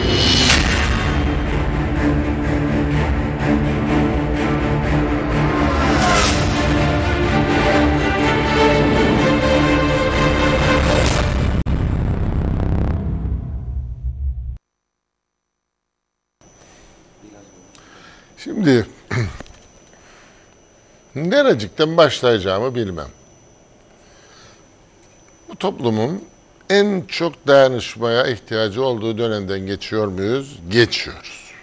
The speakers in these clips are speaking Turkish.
Şimdi nerecikten başlayacağımı bilmem. Bu toplumun en çok dayanışmaya ihtiyacı olduğu dönemden geçiyor muyuz? Geçiyoruz.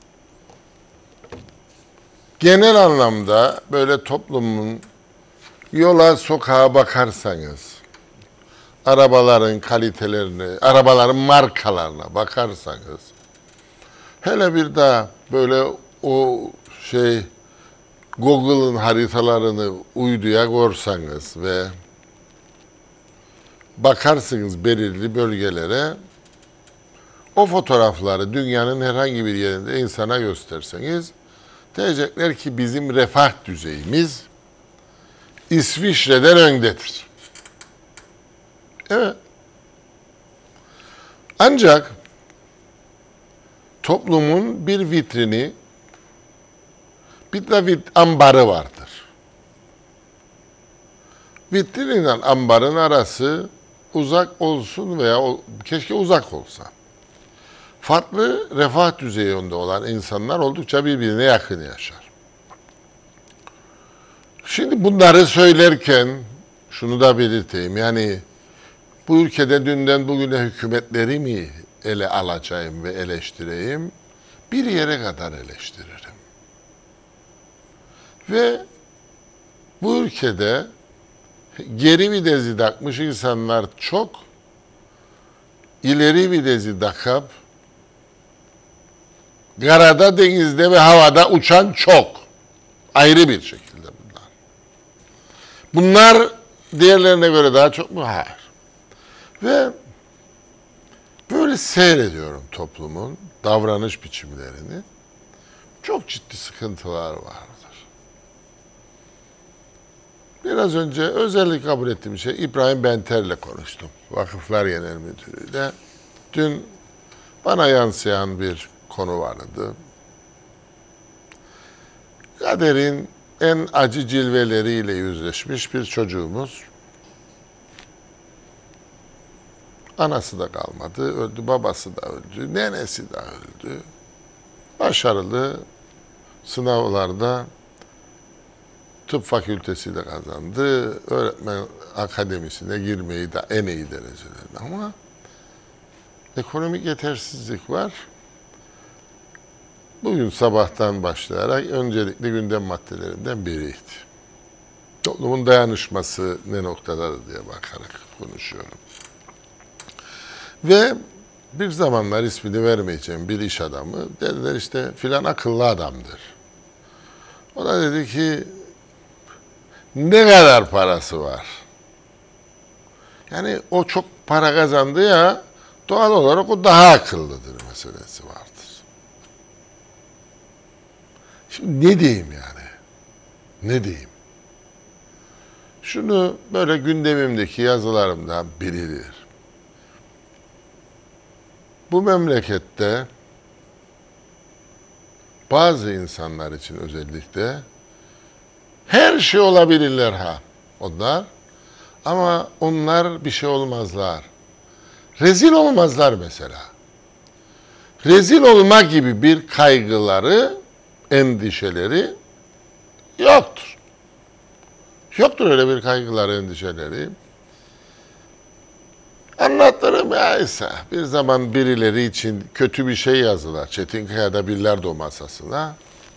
Genel anlamda böyle toplumun yola, sokağa bakarsanız, arabaların kalitelerine, arabaların markalarına bakarsanız, hele bir daha böyle o Google'ın haritalarını uyduya korsanız ve bakarsınız belirli bölgelere, o fotoğrafları dünyanın herhangi bir yerinde insana gösterseniz, diyecekler ki bizim refah düzeyimiz İsviçre'den öndedir. Evet. Ancak toplumun bir vitrini, bir de ambarı vardır. Vitriniyle ambarın arası uzak olsun veya keşke uzak olsa. Farklı refah düzeyinde olan insanlar oldukça birbirine yakın yaşar. Şimdi bunları söylerken şunu da belirteyim. Yani bu ülkede dünden bugüne hükümetleri mi ele alacağım ve eleştireyim? Bir yere kadar eleştiririm. Ve bu ülkede geri vitesi takmış insanlar çok, ileri vitesi takıp karada, denizde ve havada uçan çok. Ayrı bir şekilde bunlar. Bunlar diğerlerine göre daha çok mu? Hayır. Ve böyle seyrediyorum toplumun davranış biçimlerini. Çok ciddi sıkıntılar vardır. Biraz önce özellikle kabul ettiğim İbrahim Benter'le konuştum. Vakıflar Genel Müdürü'yle. Dün bana yansıyan bir konu vardı. Kaderin en acı cilveleriyle yüzleşmiş bir çocuğumuz. Anası da kalmadı, öldü, babası da öldü, nenesi de öldü. Başarılı sınavlarda tıp fakültesi de kazandı, öğretmen akademisine girmeyi de en iyi derecelerde ama ekonomik yetersizlik var. Bugün sabahtan başlayarak öncelikli gündem maddelerinden biriydi. Toplumun dayanışması ne noktadadır diye bakarak konuşuyorum. Ve bir zamanlar ismini vermeyeceğim bir iş adamı dediler işte filan akıllı adamdır. O da dedi ki ne kadar parası var? Yani o çok para kazandı ya doğal olarak o daha akıllıdır meselesi vardır. Şimdi ne diyeyim yani? Ne diyeyim? Şunu böyle gündemimdeki yazılarımdan biridir. Bu memlekette bazı insanlar için özellikle her şey olabilirler onlar ama onlar bir şey olmazlar. Rezil olmazlar mesela. Rezil olma gibi bir kaygıları, endişeleri yoktur. Yoktur öyle bir kaygıları, endişeleri. Anlattırım ya ise bir zaman birileri için kötü bir şey yazdılar. Çetinkaya'da bilardo masasına.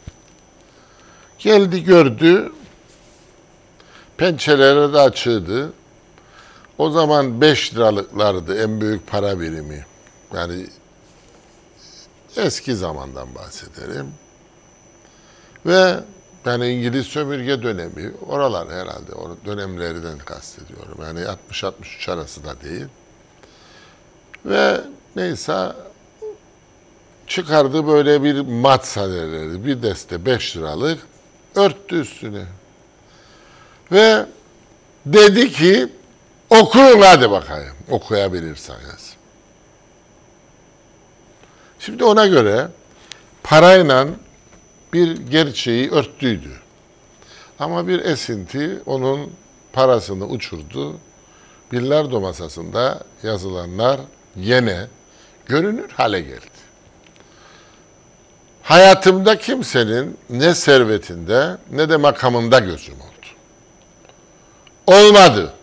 Geldi gördü. Pençeleri de açığdı. O zaman 5 liralıklardı en büyük para birimi. Yani eski zamandan bahsederim. Ve yani İngiliz sömürge dönemi, oralar herhalde, o dönemlerden kastediyorum. Yani 60-63 arası da değil. Ve neyse çıkardı böyle bir matsa derleri, bir deste 5 liralık, örttü üstüne. Ve dedi ki okuyun hadi bakayım, okuyabilirseniz. Şimdi ona göre parayla bir gerçeği örttüydü. Ama bir esinti onun parasını uçurdu. Bilardo masasında yazılanlar yine görünür hale geldi. Hayatımda kimsenin ne servetinde ne de makamında gözüm oldu. Olmadı.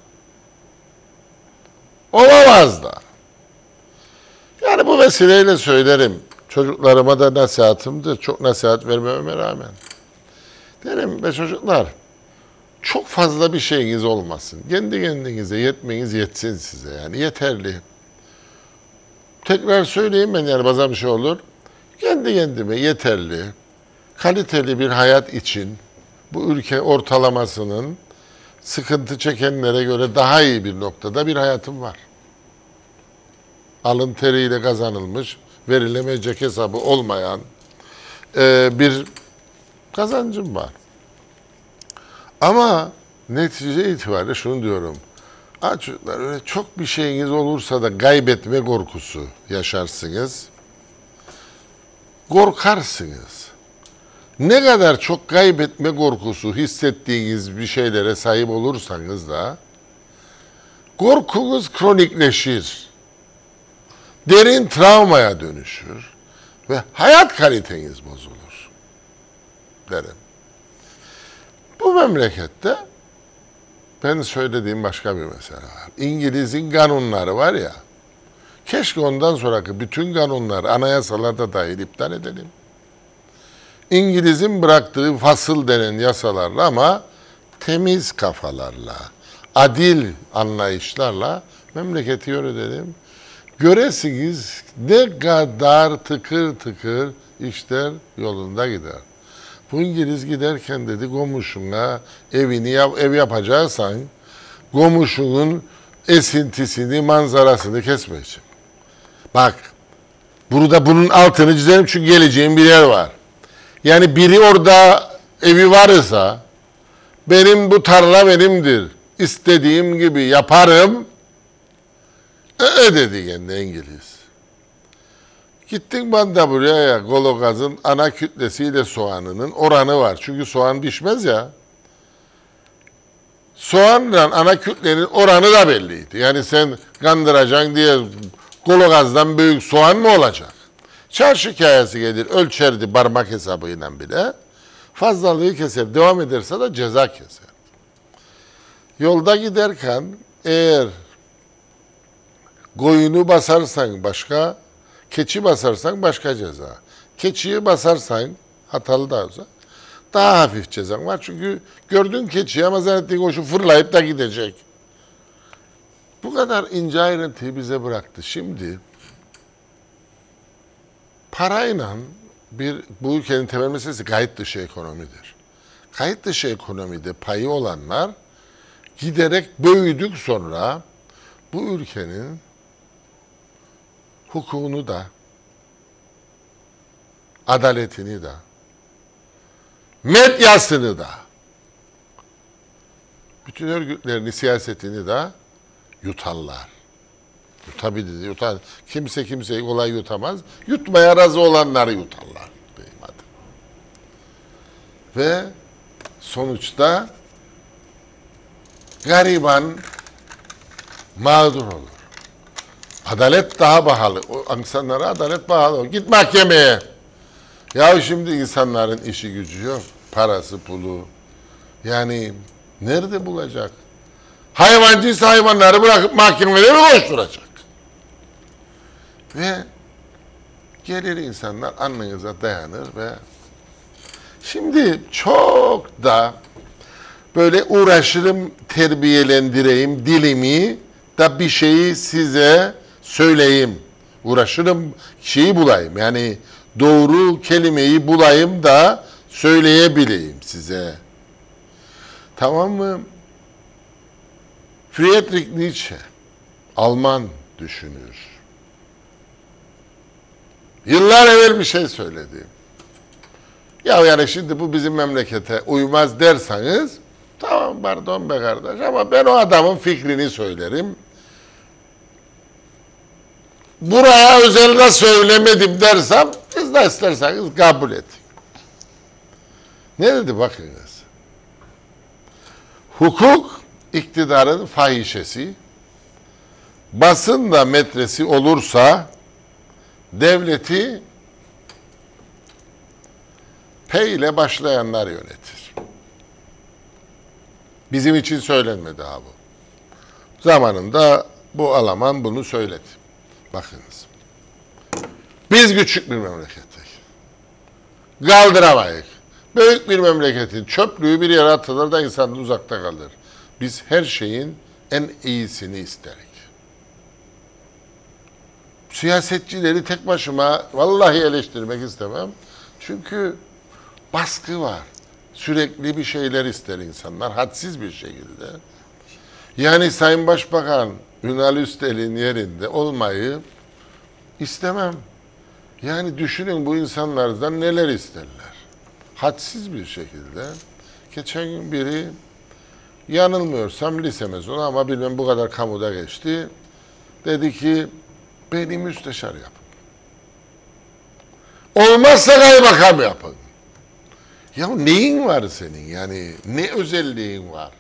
Olamaz da. Yani bu vesileyle söylerim. Çocuklarıma da nasihatımdır. Çok nasihat vermeme rağmen. Derim be çocuklar, çok fazla bir şeyiniz olmasın. Kendi kendinize yetmeniz yetsin size. Yani yeterli. Tekrar söyleyeyim ben, yani bazen bir şey olur. Kendi kendime yeterli, kaliteli bir hayat için bu ülke ortalamasının sıkıntı çekenlere göre daha iyi bir noktada bir hayatım var. Alın teriyle kazanılmış, verilemeyecek hesabı olmayan bir kazancım var. Ama netice itibariyle şunu diyorum. Çocuklar, öyle çok bir şeyiniz olursa da kaybetme korkusu yaşarsınız. Korkarsınız. Ne kadar çok kaybetme korkusu hissettiğiniz bir şeylere sahip olursanız da korkunuz kronikleşir. Derin travmaya dönüşür ve hayat kaliteniz bozulur derim. Bu memlekette ben söylediğim başka bir mesele var. İngiliz'in kanunları var ya, keşke ondan sonraki bütün kanunları anayasalarda dahil iptal edelim. İngiliz'in bıraktığı fasıl denen yasalarla ama temiz kafalarla, adil anlayışlarla memleketi yönetelim. Göresiniz ne kadar tıkır tıkır işler yolunda gider. Bu İngiliz giderken dedi, komşuna ev yapacaksan komşunun esintisini, manzarasını kesmeyeceksin. Bak, burada bunun altını çizelim çünkü geleceğim bir yer var. Yani biri orada evi varsa, benim bu tarla benimdir, İstediğim gibi yaparım. Dedi kendi İngiliz. Gittin ben de buraya, Gologaz'ın ana kütlesiyle soğanının oranı var. Çünkü soğan pişmez ya. Soğanla ana kütlenin oranı da belliydi. Yani sen kandıracaksın diye Gologaz'dan büyük soğan mı olacak? Çarşı hikayesi gelir, ölçerdi parmak hesabıyla bile. Fazlalığı keser, devam ederse de ceza keser. Yolda giderken eğer koyunu basarsan başka, keçi basarsan başka ceza. Keçiyi basarsan, hatalı da olsa, daha hafif cezan var. Çünkü gördüğün keçiyi ama zannettiğin koşu fırlayıp da gidecek. Bu kadar ince ayrıntıyı bize bıraktı. Şimdi parayla bu ülkenin temel meselesi kayıt dışı ekonomidir. Kayıt dışı ekonomide payı olanlar giderek büyüdük sonra bu ülkenin hukukunu da, adaletini de, medyasını da, bütün örgütlerini, siyasetini de yutarlar. Yutabilir, yutar. Kimse kimseyi kolay yutamaz. Yutmaya razı olanları yutarlar. Diyeyim hadi. Ve sonuçta gariban mağdur olur. Adalet daha pahalı. O insanlara adalet pahalı. Git mahkemeye. Ya şimdi insanların işi gücü yok. Parası, pulu. Yani nerede bulacak? Hayvancıysa hayvanları bırakıp mahkemede mi koşturacak? Ve gelir insanlar alnınıza dayanır ve şimdi çok da böyle uğraşırım, terbiyelendireyim dilimi da bir şeyi size söyleyeyim. Uğraşırım, şeyi bulayım. Yani doğru kelimeyi bulayım da söyleyebileyim size. Tamam mı? Friedrich Nietzsche, Alman düşünür. Yıllar evvel bir şey söyledi. Ya yani şimdi bu bizim memlekete uymaz derseniz, tamam pardon be kardeş ama ben o adamın fikrini söylerim. buraya özellikle söylemedim dersem siz de isterseniz kabul edin. Ne dedi bakınız? Hukuk iktidarın fahişesi, basın da metresi olursa devleti P ile başlayanlar yönetir. Bizim için söylenmedi ha bu. Zamanında bu Alman bunu söyledi. Bakınız. Biz küçük bir memleketiz. Kaldıramayız. Büyük bir memleketin çöplüğü bir yere atılır da insan uzakta kalır. Biz her şeyin en iyisini isterik. Siyasetçileri tek başıma vallahi eleştirmek istemem. Çünkü baskı var. Sürekli bir şeyler ister insanlar. Hadsiz bir şekilde. Yani Sayın Başbakan Ünal Üstel'in yerinde olmayı istemem. Yani düşünün bu insanlardan neler isterler. Hadsiz bir şekilde. Geçen gün biri yanılmıyorsam lise mezunu ama bilmem bu kadar kamuda geçti. Dedi ki beni müsteşar yapın. Olmazsa kaymakam yapın. Ya neyin var senin? Yani ne özelliğin var?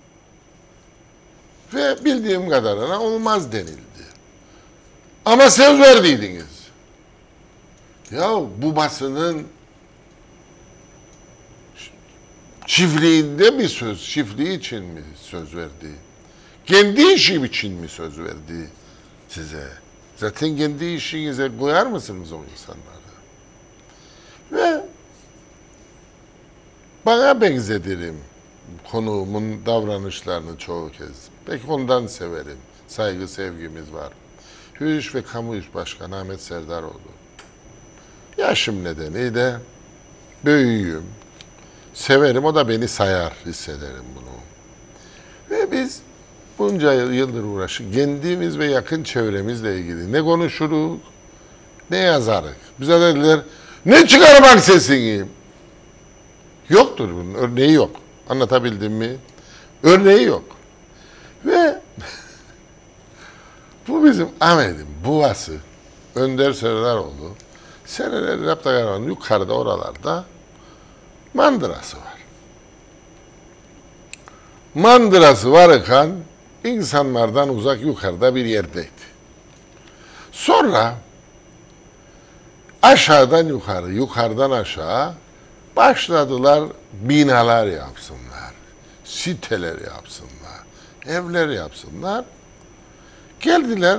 Ve bildiğim kadarına olmaz denildi. Ama söz verdiydiniz. Ya bu basının çiftliğinde mi söz, çiftliği için mi söz verdi? Kendi işi için mi söz verdi size? Zaten kendi işinize koyar mısınız o insanları? Ve bana benzedirim konuğumun davranışlarını çoğu kez. Peki ondan severim. Saygı, sevgimiz var. Hürriş ve Kamu İş Başkanı Ahmet Serdaroğlu. Yaşım nedeniyle büyüğüm. Severim, o da beni sayar, hissederim bunu. Ve biz bunca yıldır uğraşıp kendimiz ve yakın çevremizle ilgili ne konuşuruz, ne yazarız. Bize dediler, ne çıkarmak sesini? Yoktur bunun, örneği yok. Anlatabildim mi? Örneği yok. Ve bu bizim Ahmet'in babası, Önder Serdaroğlu, seneler yaptıklarının yukarıda oralarda mandırası var. Mandırası varken insanlardan uzak yukarıda bir yerdeydi. Sonra aşağıdan yukarı, yukarıdan aşağı başladılar binalar yapsınlar, siteler yapsınlar, evler yapsınlar. Geldiler,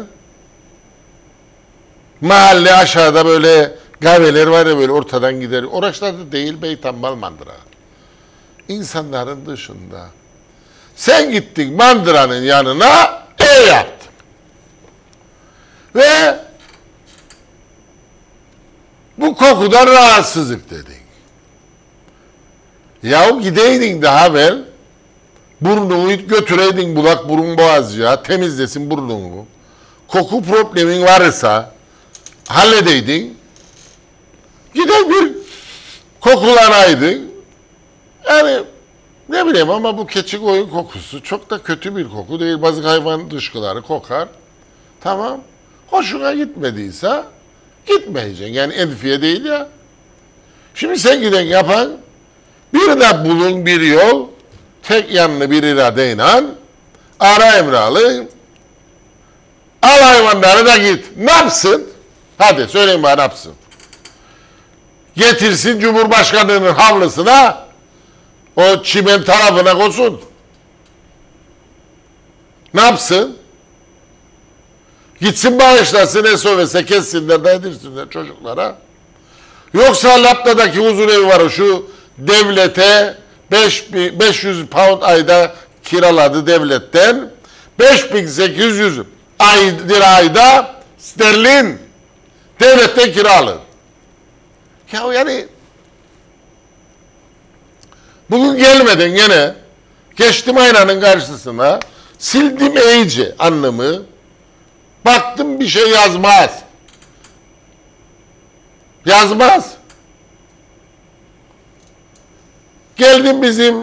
mahalle aşağıda böyle kahveler var ya böyle ortadan gider. Oraçlarda değil Beytambal Mandıra. İnsanların dışında. Sen gittin mandıranın yanına ev yaptın. Ve bu kokudan rahatsızlık dedin. Yahu gideydin daha evvel burnunu götüreydin bulak burun boğazcıya temizlesin burnunu. Koku problemin varsa halledeydin. Gider bir kokulanaydın. Yani ne bileyim ama bu keçi koyun kokusu çok da kötü bir koku değil. Bazı hayvan dışkıları kokar. Tamam. Hoşuna gitmediyse gitmeyeceksin. Yani enfiye değil ya. Şimdi sen giden yapan bir de bulun bir yol tek yanlı bir iradeyle ara emralı al hayvanları da git. Ne yapsın? Hadi söyleyin bana ne yapsın? Getirsin Cumhurbaşkanı'nın havlusuna o çimen tarafına koysun. Ne yapsın? Gitsin bağışlasın, SOS'e kessinler, dayadırsınlar çocuklara. Yoksa Lapta'daki huzur evi var şu devlete 500 pound ayda kiraladı devletten. 5800 lira ayda sterlin devletten kira alır. Ya yani bugün gelmeden gene geçtim aynanın karşısına sildim iyice anlamı baktım bir şey yazmaz. Yazmaz. Geldim bizim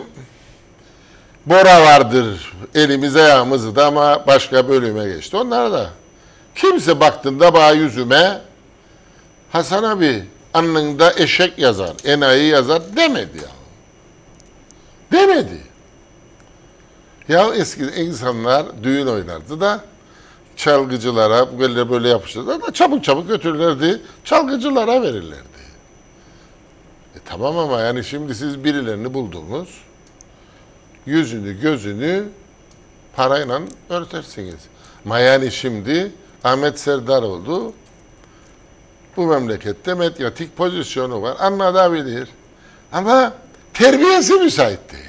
Bora vardır elimiz ayağımızı da ama başka bölüme geçti. Onlar da Kimse baktığında bana yüzüme Hasan abi alnında eşek yazar, enayi yazar demedi ya. Demedi. Ya eski insanlar düğün oynardı da çalgıcılara böyle yapıştırdı da çabuk çabuk götürürlerdi, çalgıcılara verirlerdi. Tamam ama yani şimdi siz birilerini buldunuz, yüzünü gözünü parayla örtersiniz. Ama yani şimdi Ahmet Serdaroğlu bu memlekette medyatik pozisyonu var, anlatabilir. Ama terbiyesi müsait değil.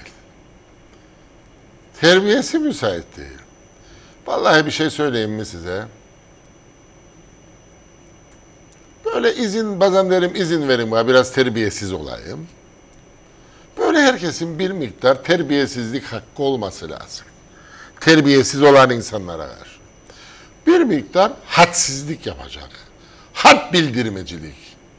Terbiyesi müsait değil. Vallahi bir şey söyleyeyim mi size? Böyle bazen derim izin verin bana biraz terbiyesiz olayım. Böyle herkesin bir miktar terbiyesizlik hakkı olması lazım. Terbiyesiz olan insanlara karşı. Bir miktar hadsizlik yapacak. Had bildirmecilik.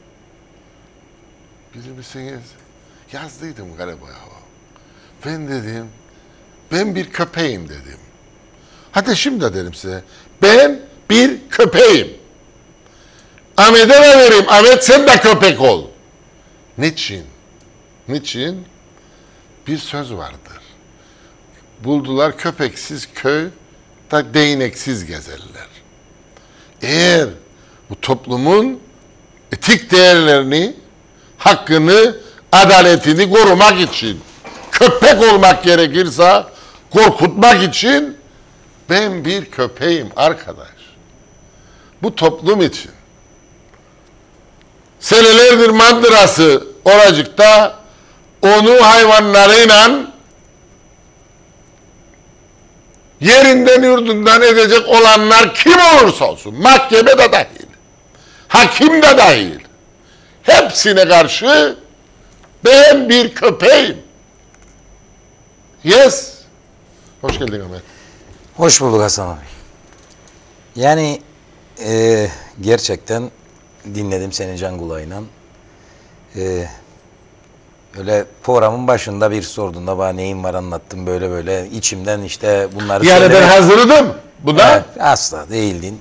Bilir misiniz? Yazdıydım galiba ya. Ben dedim, ben bir köpeğim dedim. Hadi şimdi de derim size, ben bir köpeğim. Ahmet'e de vereyim, Ahmet sen de köpek ol. Niçin? Niçin? Bir söz vardır. Buldular köpeksiz köy, da değneksiz gezerler. Eğer bu toplumun etik değerlerini, hakkını, adaletini korumak için, köpek olmak gerekirse korkutmak için ben bir köpeğim arkadaş. Bu toplum için. Senelerdir mandırası oracıkta onu hayvanlarıyla yerinden yurdundan edecek olanlar kim olursa olsun, mahkeme de dahil, hakim de dahil, hepsine karşı ben bir köpeğim. Yes. Hoş geldin Ahmet. Hoş bulduk Hasan abi. Yani gerçekten dinledim seni can kulağıyla. Öyle programın başında bir sorduğunda bana neyim var anlattım böyle böyle. İçimden işte bunları yani söylemek. ben hazırladım. Bu da? Evet, asla değildin.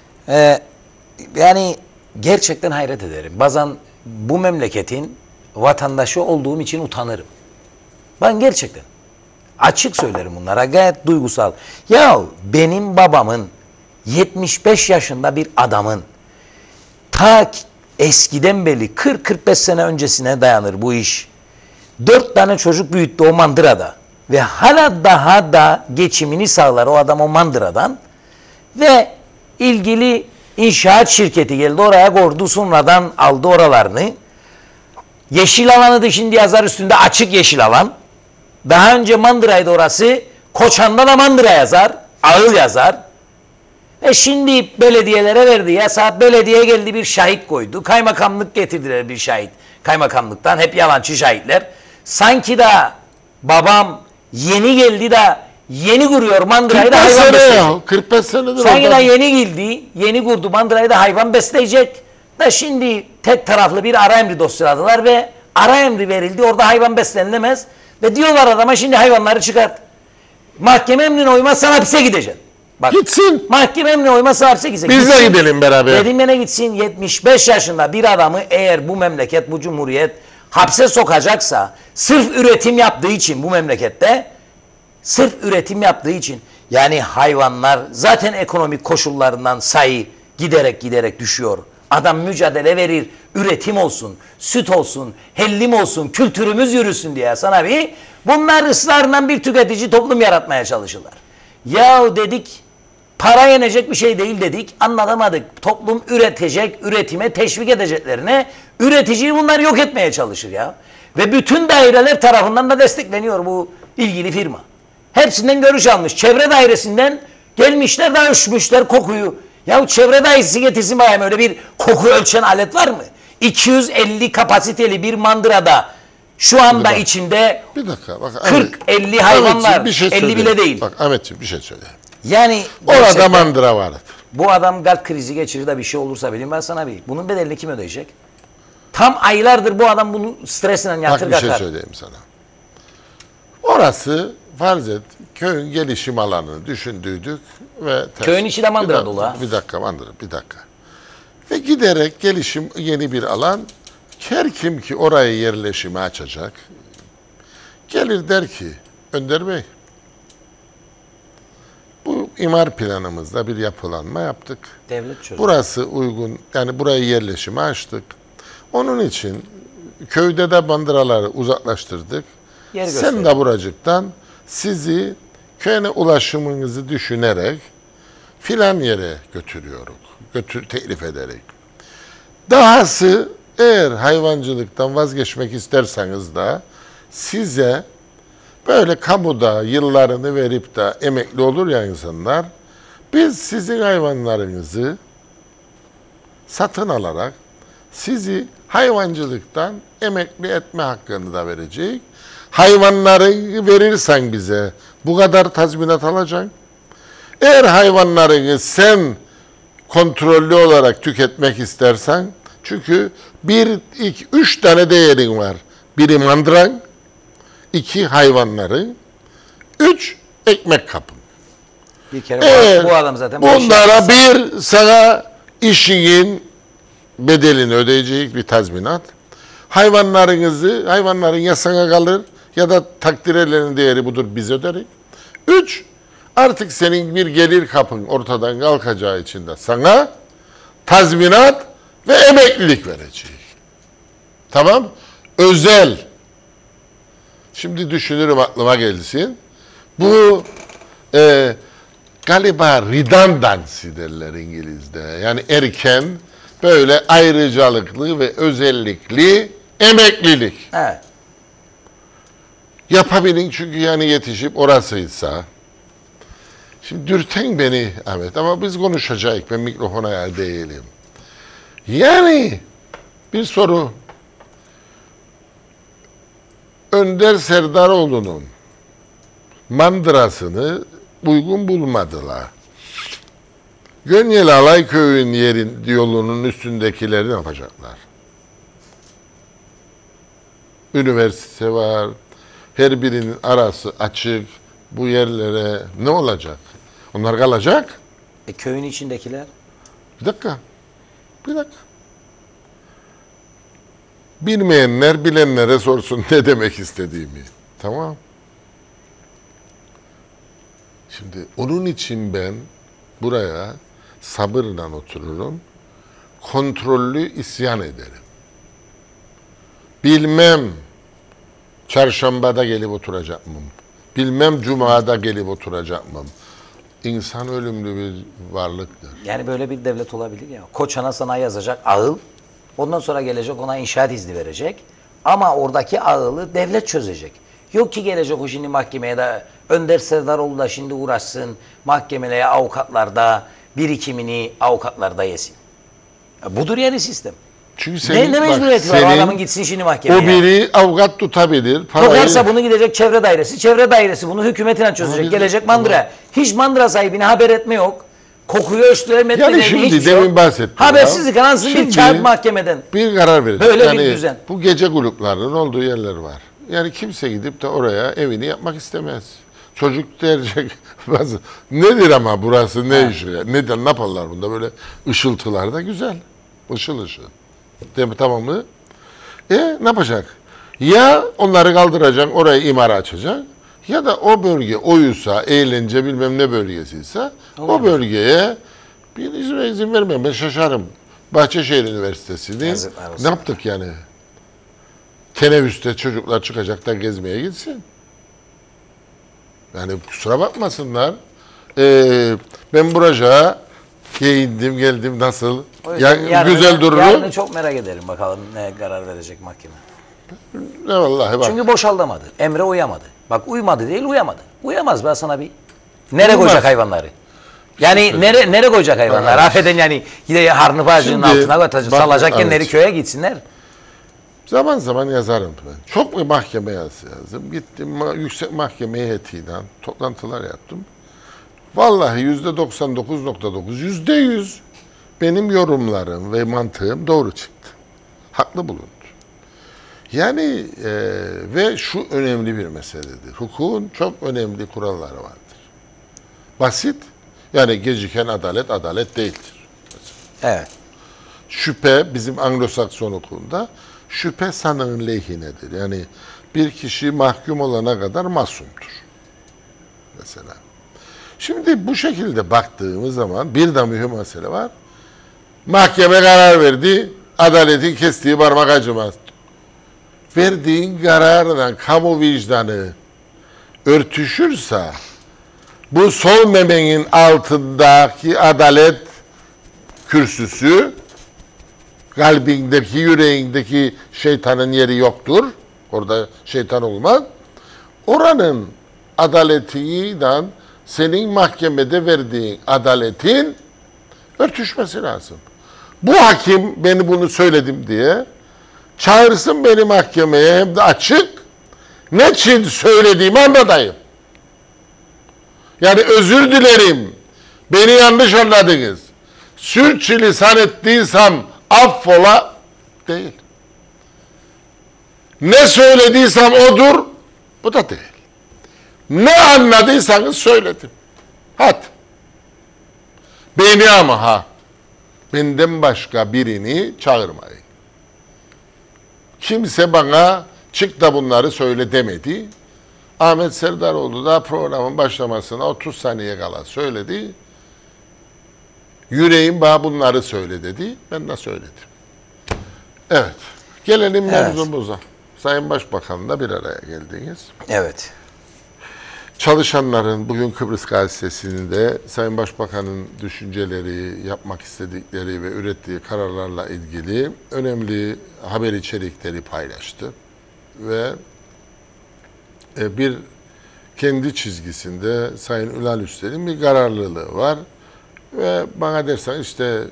Yani gerçekten hayret ederim. Bazen bu memleketin vatandaşı olduğum için utanırım. Ben gerçekten açık söylerim bunlara, gayet duygusal. Ya benim babamın 75 yaşında bir adamın ta eskiden beri 40-45 sene öncesine dayanır bu iş. 4 tane çocuk büyüttü o mandırada ve hala daha da geçimini sağlar o adam o mandıradan ve ilgili inşaat şirketi geldi oraya kordu sonradan aldı oralarını. Yeşil alanı da şimdi yazar üstünde açık yeşil alan. Daha önce mandıraydı orası. Koçan'da da mandıra yazar. Ağıl yazar. Ve şimdi belediyelere verdi. Ya saat belediye geldi bir şahit koydu. Kaymakamlık getirdiler bir şahit. Kaymakamlıktan hep yalancı şahitler. Sanki da babam yeni geldi de yeni kuruyor mandırayı da hayvan besleyecek. 45 senedir sanki da yeni geldi. Yeni kurdu mandırayı da hayvan besleyecek. Da şimdi tek taraflı bir ara emri dosyaladılar ve ara emri verildi. Orada hayvan beslenilemez. Ve diyorlar adama şimdi hayvanları çıkart. Mahkeme emrine uymazsan hapse gideceksin. Bak, gitsin. Mahkeme emrine uymazsa hapse gideceksin. Biz de gidelim beraber. Dedim yine gitsin. 75 yaşında bir adamı eğer bu memleket, bu cumhuriyet hapse sokacaksa sırf üretim yaptığı için bu memlekette sırf üretim yaptığı için yani hayvanlar zaten ekonomik koşullarından sayı giderek düşüyor. Adam mücadele verir, üretim olsun, süt olsun, hellim olsun, kültürümüz yürüsün diye sana bir. Bunlar ısrarla bir tüketici toplum yaratmaya çalışırlar. Ya dedik, para yenecek bir şey değil dedik, anlatamadık. Toplum üretecek, üretime teşvik edeceklerine, üreticiyi bunlar yok etmeye çalışır ya. Ve bütün daireler tarafından da destekleniyor bu ilgili firma. Hepsinden görüş almış. Çevre dairesinden gelmişler de ölçmüşler kokuyu. Ya çevre dairesi getirsin bayım öyle bir koku ölçen alet var mı? 250 kapasiteli bir mandırada şu anda içinde bir dakika, bak, 40-50 hayvan var. Bir şey 50 bile değil. Bak Ahmetciğim bir şey söyle. Yani orada mandıra vardı. Bu adam kalp krizi geçirir de bir şey olursa bileyim ben sana bir. Bunun bedelini kim ödeyecek? Tam aylardır bu adam bunu stresinden yatır Bak bir şey kalkar. söyleyeyim sana. Orası farz et köyün gelişim alanını düşündüydük ve Köyün içi de mandıra dolu ha. Bir dakika mandıra, bir dakika. Ve giderek gelişim yeni bir alan. Her kim ki orayı yerleşimi açacak, gelir der ki, Önder Bey, bu imar planımızda bir yapılanma yaptık. Devlet çözüm. Burası uygun, yani burayı yerleşime açtık. Onun için köyde de bandıraları uzaklaştırdık. Yer Sen gösterin. de buracıktan sizi köyüne ulaşımınızı düşünerek filan yere götürüyoruz. Teklif ederek. Dahası eğer hayvancılıktan vazgeçmek isterseniz de size böyle kamuda yıllarını verip de emekli olur ya insanlar, biz sizin hayvanlarınızı satın alarak sizi hayvancılıktan emekli etme hakkını da verecek. Hayvanları verirsen bize bu kadar tazminat alacaksın. Eğer hayvanlarını sen kontrollü olarak tüketmek istersen, çünkü üç tane değerin var. Biri mandıran, 2 hayvanları, 3 ekmek kapın. Bir kere bu adam zaten bu işi Bunlara yapmaz. bir sana işinin bedelini ödeyecek bir tazminat. Hayvanların ya sana kalır ya da takdir edilenin değeri budur, biz öderiz. 3, artık senin bir gelir kapın ortadan kalkacağı için de sana tazminat ve emeklilik verecek. Tamam? Özel. Şimdi düşünürüm, aklıma gelsin. Bu galiba redundancy derler İngiliz'de. Yani erken böyle ayrıcalıklı ve özellikli emeklilik. Evet. Yapabilin çünkü yani yetişip orasıysa. Şimdi dürten beni Ahmet ama biz konuşacağız. Ben mikrofona yer değilim. Yani bir soru. Önder Serdaroğlu'nun mandırasını uygun bulmadılar. Gönyeli Alayköy'ün yolunun üstündekileri ne yapacaklar? Üniversite var. Her birinin arası açık. Bu yerlere ne olacak? Onlar kalacak. Köyün içindekiler? Bir dakika. Bilmeyenler bilenlere sorsun ne demek istediğimi. Tamam. Şimdi onun için ben buraya sabırla otururum. Kontrollü isyan ederim. Bilmem çarşambada gelip oturacak mıyım? Bilmem cumada gelip oturacak mıyım? İnsan ölümlü bir varlıktır. Yani böyle bir devlet olabilir ya. Koçana sana yazacak ağıl. Ondan sonra gelecek ona inşaat izni verecek. Ama oradaki ağılı devlet çözecek. Yok ki gelecek o şimdi mahkemeye de Önder Serdaroğlu da şimdi uğraşsın. Mahkemelere avukatlarda birikimini avukatlarda yesin. Budur yani sistem. Çünkü Ne mecburiyeti var o adamın gitsin şimdi mahkemeye? O biri avukat tutabilir. Tutarsa bunu gidecek çevre dairesi. Çevre dairesi bunu hükümetiyle çözecek. Ama Gelecek mandıra. Hiç mandıra sahibine haber etme yok. Kokuyu ölçtüler, metreleri Yani şimdi hiçbir şey demin yok. bahsettim. Habersizlik ansın bir Şimdi kağıt mahkemeden. bir karar verecek. Böyle bir düzen. Bu gece kulüplerinin olduğu yerler var. Yani kimse gidip de oraya evini yapmak istemez. Çocuk diyecek nedir ama burası ne işi? Nedir, ne yaparlar bunda böyle ışıltılar da güzel. Işıl ışıl. Değil mi, tamam mı? Ne yapacak? Ya onları kaldıracaksın, orayı imara açacaksın. Ya da o bölge oysa, eğlence bilmem ne bölgesiyse o bölgeye bir izin vermem. Ben şaşarım. Bahçeşehir Üniversitesi'nin ne yaptık yani? Teneffüste çocuklar çıkacak da gezmeye gitsin. Yani kusura bakmasınlar. Ben buraya giyindim, geldim nasıl? Güzel durur. Yarını çok merak ederim bakalım ne karar verecek mahkeme. Ne vallahi bak. Çünkü boşaldamadı. Emre uyamadı. Bak uymadı değil uyamadı. Uyamaz ben sana bir. Nereye Uyumaz. koyacak hayvanları? Yani nereye koyacak hayvanlar? Evet. Affedin yani yine harnıp ağacının Şimdi, altına koyacak. bak, Salacakken evet. nereye köye gitsinler. Zaman zaman yazarım ben. Çok bir mahkeme yazdım. Gittim yüksek mahkeme heyetiyle toplantılar yaptım. Vallahi %99.9, %100 benim yorumlarım ve mantığım doğru çıktı. Haklı bulundu. Yani ve şu önemli bir meseledir. Hukukun çok önemli kuralları vardır. Basit, yani geciken adalet, adalet değildir. Evet. Şüphe, bizim Anglo-Sakson hukukunda şüphe sanığın lehinedir. Yani bir kişi mahkum olana kadar masumdur. Mesela. Şimdi bu şekilde baktığımız zaman bir de mühim mesele var. Mahkeme karar verdi, adaletin kestiği parmak acımaz. Verdiğin kararla kamu vicdanı örtüşürse, bu sol memenin altındaki adalet kürsüsü, kalbindeki, yüreğindeki şeytanın yeri yoktur. Orada şeytan olmaz. Oranın adaletiyle senin mahkemede verdiğin adaletin örtüşmesi lazım. Bu hakim beni bunu söyledim diye çağırsın beni mahkemeye, hem de açık. Ne için söylediğimi anlatayım. Yani özür dilerim. Beni yanlış anladınız. Sürçülisan ettiysem affola değil. Ne söylediysem odur, bu da değil. Ne anladıysanız söyledim. Hadi. Beni ama ha. Benden başka birini çağırmayın. Kimse bana çık da bunları söyle demedi. Ahmet Serdaroğlu da programın başlamasına 30 saniye kala söyledi. Yüreğim bana bunları söyle dedi. Ben de söyledim. Evet. Gelelim mevzumuza. Sayın Başbakan'la bir araya geldiniz. Evet. Çalışanların bugün Kıbrıs Gazetesi'nde Sayın Başbakan'ın düşünceleri, yapmak istedikleri ve ürettiği kararlarla ilgili önemli haber içerikleri paylaştı. Ve bir kendi çizgisinde Sayın Ünal Üstel'in bir kararlılığı var. Ve bana dersen işte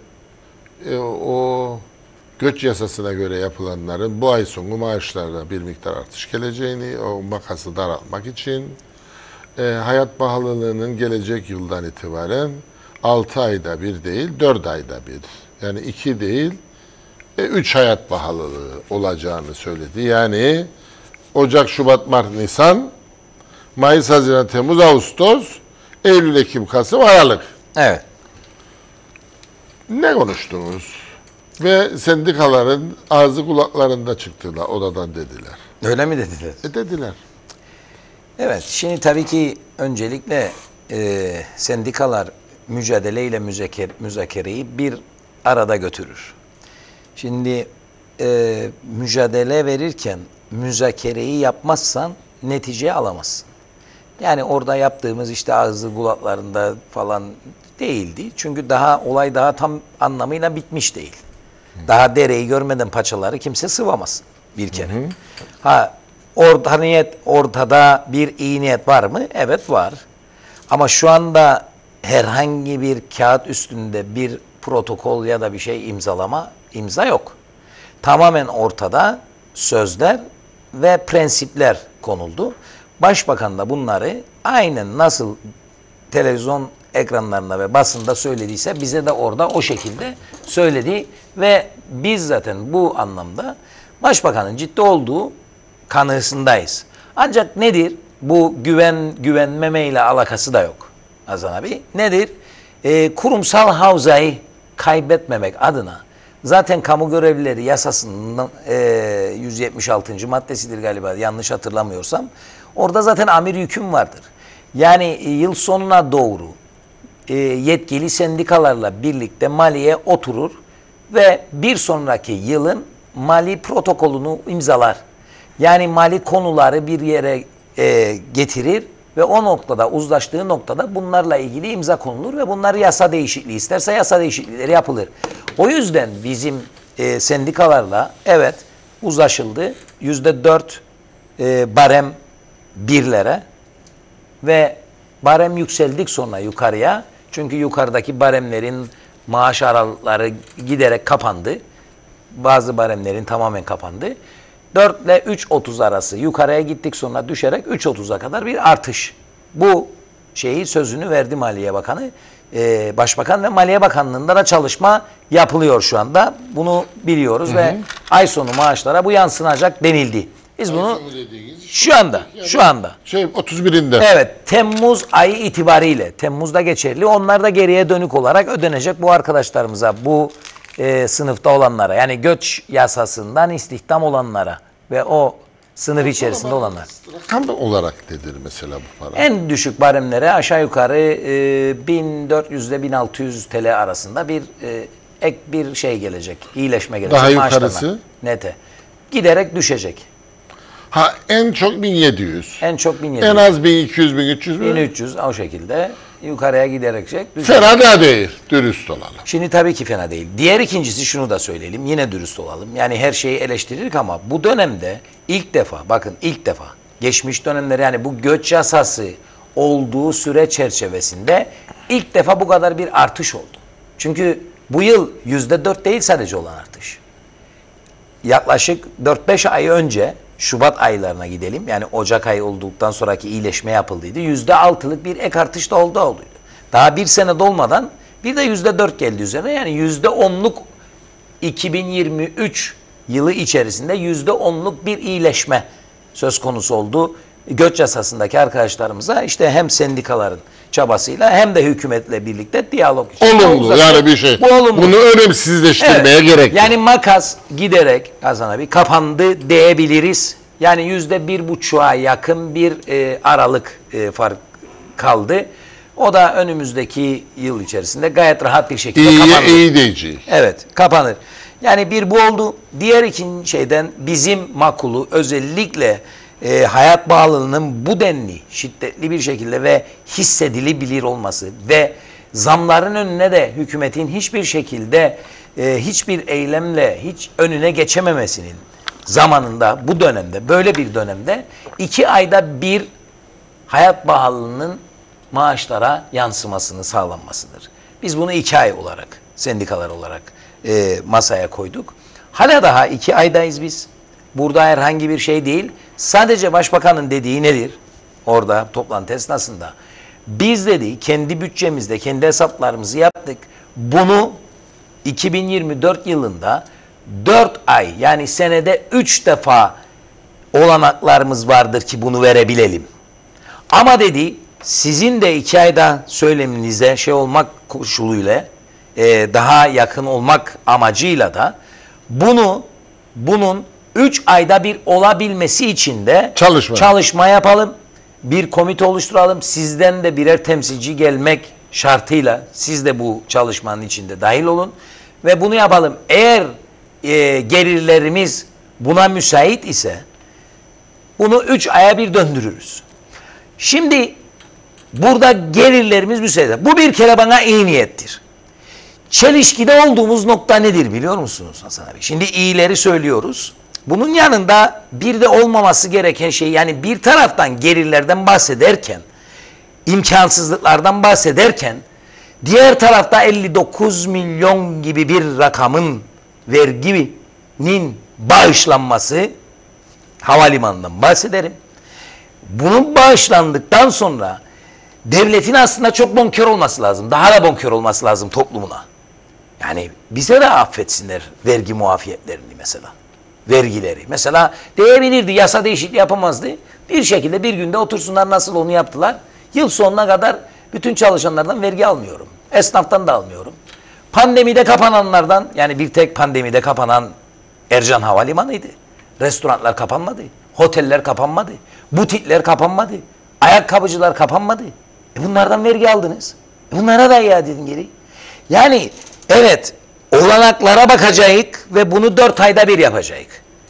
o göç yasasına göre yapılanların bu ay sonu maaşlarına bir miktar artış geleceğini, o makası daraltmak için hayat pahalılığının gelecek yıldan itibaren 6 ayda bir değil, 4 ayda bir. Yani 2 değil, 3 hayat pahalılığı olacağını söyledi. Yani Ocak, Şubat, Mart, Nisan, Mayıs, Haziran, Temmuz, Ağustos, Eylül, Ekim, Kasım, Aralık. Evet. Ne konuştunuz? Ve sendikaların ağzı kulaklarında çıktılar, odadan dediler. Öyle mi dediler? Dediler. Evet, şimdi tabii ki öncelikle sendikalar mücadeleyle müzakereyi bir arada götürür. Şimdi mücadele verirken müzakereyi yapmazsan netice alamazsın. Yani orada yaptığımız işte ağzı kulaklarında falan değildi. Çünkü olay daha tam anlamıyla bitmiş değil. Daha dereyi görmeden paçaları kimse sıvamaz bir kere. Ortada bir iyi niyet var mı? Evet var. Ama şu anda herhangi bir kağıt üstünde bir protokol ya da bir şey imza yok. Tamamen ortada sözler ve prensipler konuldu. Başbakan da bunları aynen nasıl televizyon ekranlarında ve basında söylediyse bize de orada o şekilde söyledi ve biz zaten bu anlamda Başbakanın ciddi olduğu kanısındayız. Ancak nedir? Bu güvenmeme ile alakası da yok Hasan abi. Nedir? Kurumsal havzayı kaybetmemek adına zaten kamu görevlileri yasasının 176. maddesidir galiba yanlış hatırlamıyorsam. Orada zaten amir yüküm vardır. Yani yıl sonuna doğru yetkili sendikalarla birlikte maliye oturur ve bir sonraki yılın mali protokolünü imzalar. Yani mali konuları bir yere getirir ve o noktada uzlaştığı noktada bunlarla ilgili imza konulur ve bunlar yasa değişikliği isterse yasa değişiklikleri yapılır. O yüzden bizim sendikalarla evet uzlaşıldı. %4 barem birlere ve barem yükseldik sonra yukarıya. Çünkü yukarıdaki baremlerin maaş aralıkları giderek kapandı. Bazı baremlerin tamamen kapandı. 4 ile 3.30 arası yukarıya gittik sonra düşerek 3.30'a kadar bir artış. Bu sözünü verdi Maliye Bakanı. Başbakan ve Maliye Bakanlığı'nda da çalışma yapılıyor şu anda. Bunu biliyoruz ve ay sonu maaşlara bu yansınacak denildi. Biz bunu şu anda 31'inde. evet, Temmuz ayı itibariyle, Temmuz'da geçerli. Onlar da geriye dönük olarak ödenecek bu arkadaşlarımıza, bu sınıfta olanlara, yani göç yasasından istihdam olanlara ve o sınıf içerisinde olanlar. Rakam olarak nedir mesela bu para? En düşük baremlere aşağı yukarı 1400 ile 1600 TL arasında bir ek bir şey gelecek, iyileşme gelecek. Daha maaşlarına, yukarısı? nete. Giderek düşecek. Ha, en çok 1700. En çok 1700. En az 1200, 1300 mü? 1300 o şekilde yukarıya giderek düşecek. Fena da değil. Dürüst olalım. Şimdi tabii ki fena değil. Diğer ikincisi, şunu da söyleyelim. Yine dürüst olalım. Yani her şeyi eleştiririk ama bu dönemde ilk defa, bakın ilk defa, geçmiş dönemler, yani bu göç yasası olduğu süre çerçevesinde ilk defa bu kadar bir artış oldu. Çünkü bu yıl %4 değil sadece olan artış. Yaklaşık 4-5 ay önce, Şubat aylarına gidelim. Yani Ocak ayı olduktan sonraki iyileşme yapıldıydı. %6'lık bir ek artış da oldu. Daha bir sene dolmadan bir de %4 geldi üzerine. Yani %10'luk 2023 yılı içerisinde %10'luk bir iyileşme söz konusu oldu. Göç yasasındaki arkadaşlarımıza işte hem sendikaların çabasıyla hem de hükümetle birlikte diyalog. Olumlu yani bir şey. Bu olumlu. Bunu önemsizleştirmeye gerek yok. Yani makas giderek Hasan abi kapandı diyebiliriz. Yani %1,5'a yakın bir aralık fark kaldı. O da önümüzdeki yıl içerisinde gayet rahat bir şekilde kapanır. İyi diyeceğiz. Evet, kapanır. Yani bir bu oldu. Diğer ikinci şeyden bizim makulu özellikle hayat pahalılığının bu denli şiddetli bir şekilde ve hissedilebilir olması ve zamların önüne de hükümetin hiçbir şekilde hiçbir eylemle hiç önüne geçememesinin zamanında, bu dönemde, böyle bir dönemde 2 ayda bir hayat pahalılığının maaşlara yansımasını sağlanmasıdır. Biz bunu 2 ay olarak, sendikalar olarak masaya koyduk. Hala daha 2 aydayız biz. Burada herhangi bir şey değil. Sadece başbakanın dediği nedir? Orada toplantı esnasında. Biz dedi kendi bütçemizde, kendi hesaplarımızı yaptık. Bunu 2024 yılında 4 ay, yani senede 3 defa olanaklarımız vardır ki bunu verebilelim. Ama dedi sizin de 2 ayda söyleminize şey olmak koşuluyla daha yakın olmak amacıyla da bunun 3 ayda bir olabilmesi için de çalışma yapalım. Bir komite oluşturalım. Sizden de birer temsilci gelmek şartıyla siz de bu çalışmanın içinde dahil olun. Ve bunu yapalım. Eğer gelirlerimiz buna müsait ise bunu 3 aya bir döndürürüz. Şimdi burada gelirlerimiz müsait. Bu bir kere bana iyi niyettir. Çelişkide olduğumuz nokta nedir biliyor musunuz Hasan abi? Şimdi iyileri söylüyoruz. Bunun yanında bir de olmaması gereken şey, yani bir taraftan gelirlerden bahsederken, imkansızlıklardan bahsederken, diğer tarafta 59 milyon gibi bir rakamın verginin bağışlanması, havalimanından bahsederim. Bunun bağışlandıktan sonra devletin aslında çok bonkör olması lazım. Daha da bonkör olması lazım toplumuna. Yani bize de affetsinler vergi muafiyetlerini mesela. Vergileri. Mesela diyebilirdi, yasa değişikliği yapamazdı. Bir şekilde bir günde otursunlar, nasıl onu yaptılar. Yıl sonuna kadar bütün çalışanlardan vergi almıyorum. Esnaftan da almıyorum. Pandemide kapananlardan, yani bir tek pandemide kapanan Ercan Havalimanı'ydı. Restoranlar kapanmadı. Oteller kapanmadı. Butikler kapanmadı. Ayakkabıcılar kapanmadı. Bunlardan vergi aldınız. Bunlara da iade edin geri. Yani evet, olanaklara bakacağız ve bunu 4 ayda bir yapacağız.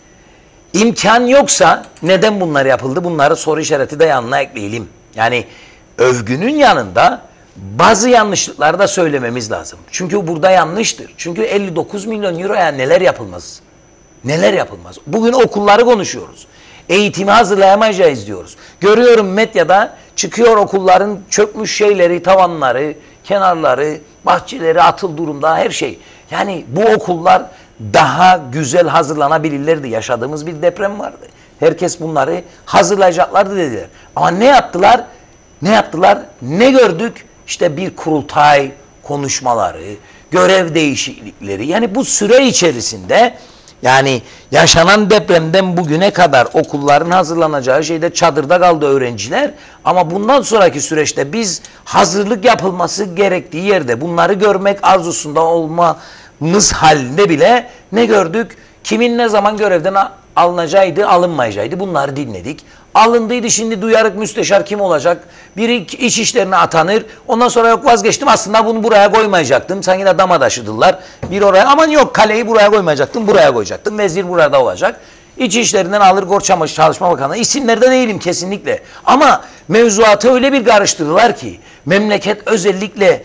İmkan yoksa neden bunlar yapıldı? Bunları soru işareti de yanına ekleyelim. Yani övgünün yanında bazı yanlışlıkları da söylememiz lazım. Çünkü burada yanlıştır. Çünkü 59 milyon euroya neler yapılmaz? Neler yapılmaz? Bugün okulları konuşuyoruz. Eğitimi hazırlayamayacağız diyoruz. Görüyorum medyada çıkıyor okulların çökmüş şeyleri, tavanları, kenarları, bahçeleri atıl durumda, her şey. Yani bu okullar daha güzel hazırlanabilirlerdi. Yaşadığımız bir deprem vardı. Herkes bunları hazırlayacaklardı dediler. Ama ne yaptılar? Ne yaptılar? Ne gördük? İşte bir kurultay konuşmaları, görev değişiklikleri. Yani bu süre içerisinde Yani yaşanan depremden bugüne kadar okulların hazırlanacağı şeyde çadırda kaldı öğrenciler. Ama bundan sonraki süreçte biz hazırlık yapılması gerektiği yerde bunları görmek arzusunda olmamız halinde bile ne gördük? Kimin ne zaman görevden alınacaktı, alınmayacaktı. Bunları dinledik. Alındıydı, şimdi duyarık müsteşar kim olacak? Biri iç işlerine atanır. Ondan sonra yok vazgeçtim, aslında bunu buraya koymayacaktım. Sanki de dama taşıdılar. Bir oraya, aman yok kaleyi buraya koymayacaktım, buraya koyacaktım. Vezir burada olacak. İç işlerinden alır Gorçamış Çalışma Bakanı. İsimlerden değilim kesinlikle. Ama mevzuatı öyle bir karıştırdılar ki memleket özellikle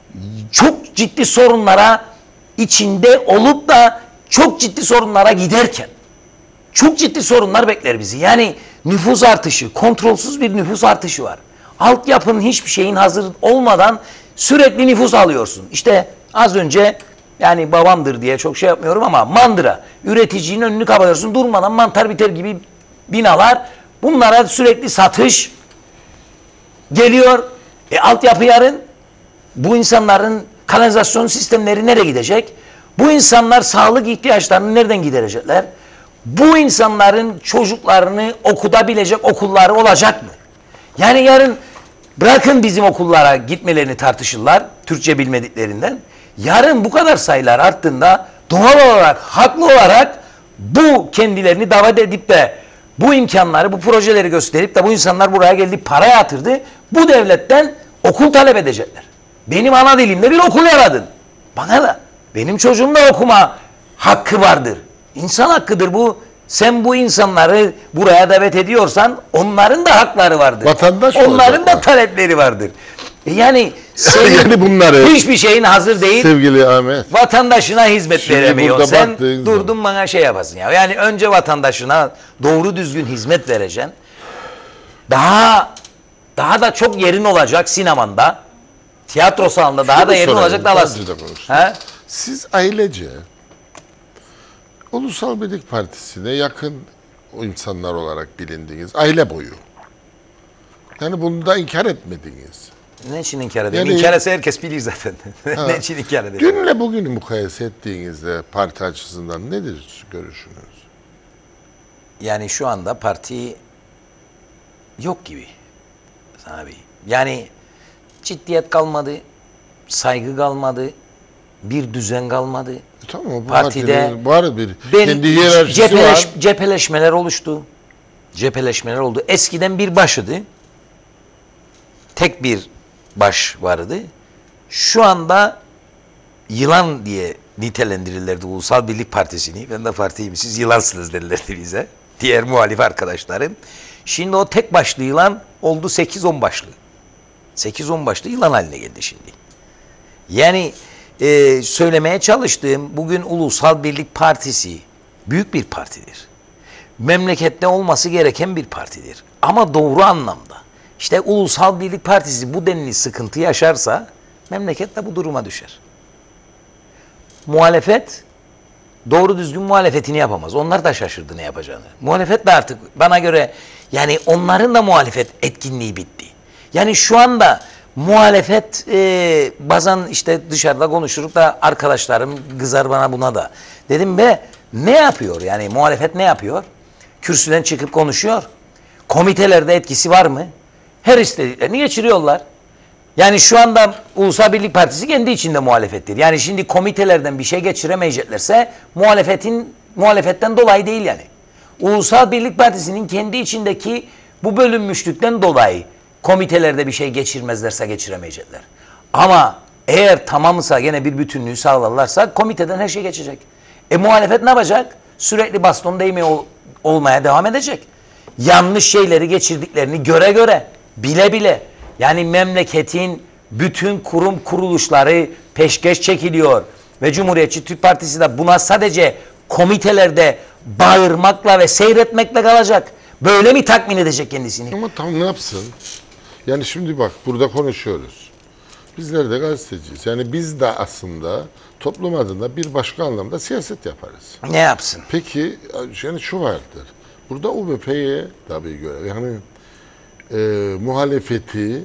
çok ciddi sorunlara içinde olup da çok ciddi sorunlara giderken çok ciddi sorunlar bekler bizi. Yani nüfus artışı, kontrolsüz bir nüfus artışı var. Altyapının hiçbir şeyin hazır olmadan sürekli nüfus alıyorsun. İşte az önce, yani babamdır diye çok şey yapmıyorum ama mandıra. Üreticinin önünü kapatıyorsun, durmadan mantar biter gibi binalar. Bunlara sürekli satış geliyor. Altyapı yarın. Bu insanların kanalizasyon sistemleri nereye gidecek? Bu insanlar sağlık ihtiyaçlarını nereden giderecekler? Bu insanların çocuklarını okutabilecek okulları olacak mı? Yani yarın bırakın bizim okullara gitmelerini tartışırlar Türkçe bilmediklerinden. Yarın bu kadar sayılar arttığında doğal olarak, haklı olarak bu kendilerini davet edip de bu imkanları, bu projeleri gösterip de bu insanlar buraya geldi, para yatırdı. Bu devletten okul talep edecekler. Benim ana dilimde bir okul yaradın. Bana da, benim çocuğum da okuma hakkı vardır. İnsan hakkıdır bu. Sen bu insanları buraya davet ediyorsan onların da hakları vardır. Vatandaş onların da olacaklar. talepleri vardır. Yani Yani bunları hiçbir şeyin hazır değil. Sevgili Ahmet. Vatandaşına hizmet Şimdi veremiyor. burada Sen baktığın durdun zaman- bana şey yapasın ya. Yani önce vatandaşına doğru düzgün hizmet vereceksin. Daha da çok yerin olacak sinemanda. Tiyatro salonunda daha Şunu da yerin sorayım, olacak da alasın. bence de konuştum. He? Siz ailece Ulusal Birlik Partisi'ne yakın o insanlar olarak bilindiniz. Aile boyu. Yani bunu da inkar etmediniz. Ne için inkar edeyim? Yani- İnkar etse herkes bilir zaten. Ne için inkar edeyim? Dünle bugünü mukayese ettiğinizde parti açısından nedir görüşünüz? Yani şu anda parti yok gibi. Abi. Yani ciddiyet kalmadı, saygı kalmadı, bir düzen kalmadı. Tamam, bu Partide partinin var bir kendi hiyerarşisi var. Cepheleşmeler oluştu. Cepheleşmeler oldu. Eskiden bir başıdı. Tek bir baş vardı. Şu anda yılan diye nitelendirirlerdi Ulusal Birlik Partisi'ni. Ben de partiyim, siz yılansınız derlerdi bize. Diğer muhalif arkadaşlarım. Şimdi o tek başlı yılan oldu 8-10 başlı. 8-10 başlı yılan haline geldi şimdi. Yani söylemeye çalıştığım, bugün Ulusal Birlik Partisi büyük bir partidir. Memlekette olması gereken bir partidir. Ama doğru anlamda. İşte Ulusal Birlik Partisi bu denli sıkıntı yaşarsa memleket de bu duruma düşer. Muhalefet doğru düzgün muhalefetini yapamaz. Onlar da şaşırdı ne yapacağını. Muhalefet de artık bana göre, yani onların da muhalefet etkinliği bitti. Yani şu anda muhalefet bazen işte dışarıda konuşurup da arkadaşlarım kızar bana buna da. Dedim be, ne yapıyor? Yani muhalefet ne yapıyor? Kürsüden çıkıp konuşuyor. Komitelerde etkisi var mı? Her istediklerini geçiriyorlar. Yani şu anda Ulusal Birlik Partisi kendi içinde muhalefettir. Yani şimdi komitelerden bir şey geçiremeyeceklerse muhalefetten dolayı değil yani. Ulusal Birlik Partisi'nin kendi içindeki bu bölünmüşlükten dolayı komitelerde bir şey geçirmezlerse geçiremeyecekler. Ama eğer tamamsa, gene bir bütünlüğü sağlarlarsa komiteden her şey geçecek. Muhalefet ne yapacak? Sürekli baston değmiyor olmaya devam edecek. Yanlış şeyleri geçirdiklerini göre göre, bile bile. Yani memleketin bütün kurum kuruluşları peşkeş çekiliyor. Ve Cumhuriyetçi Türk Partisi de buna sadece komitelerde bağırmakla ve seyretmekle kalacak. Böyle mi tatmin edecek kendisini? Ama tam ne yapsın? Yani şimdi bak, burada konuşuyoruz. Bizler de gazeteciyiz. Yani biz de aslında toplum adına bir başka anlamda siyaset yaparız. Ne yapsın? Peki yani şu vardır. Burada UBP'ye tabii göre yani muhalefeti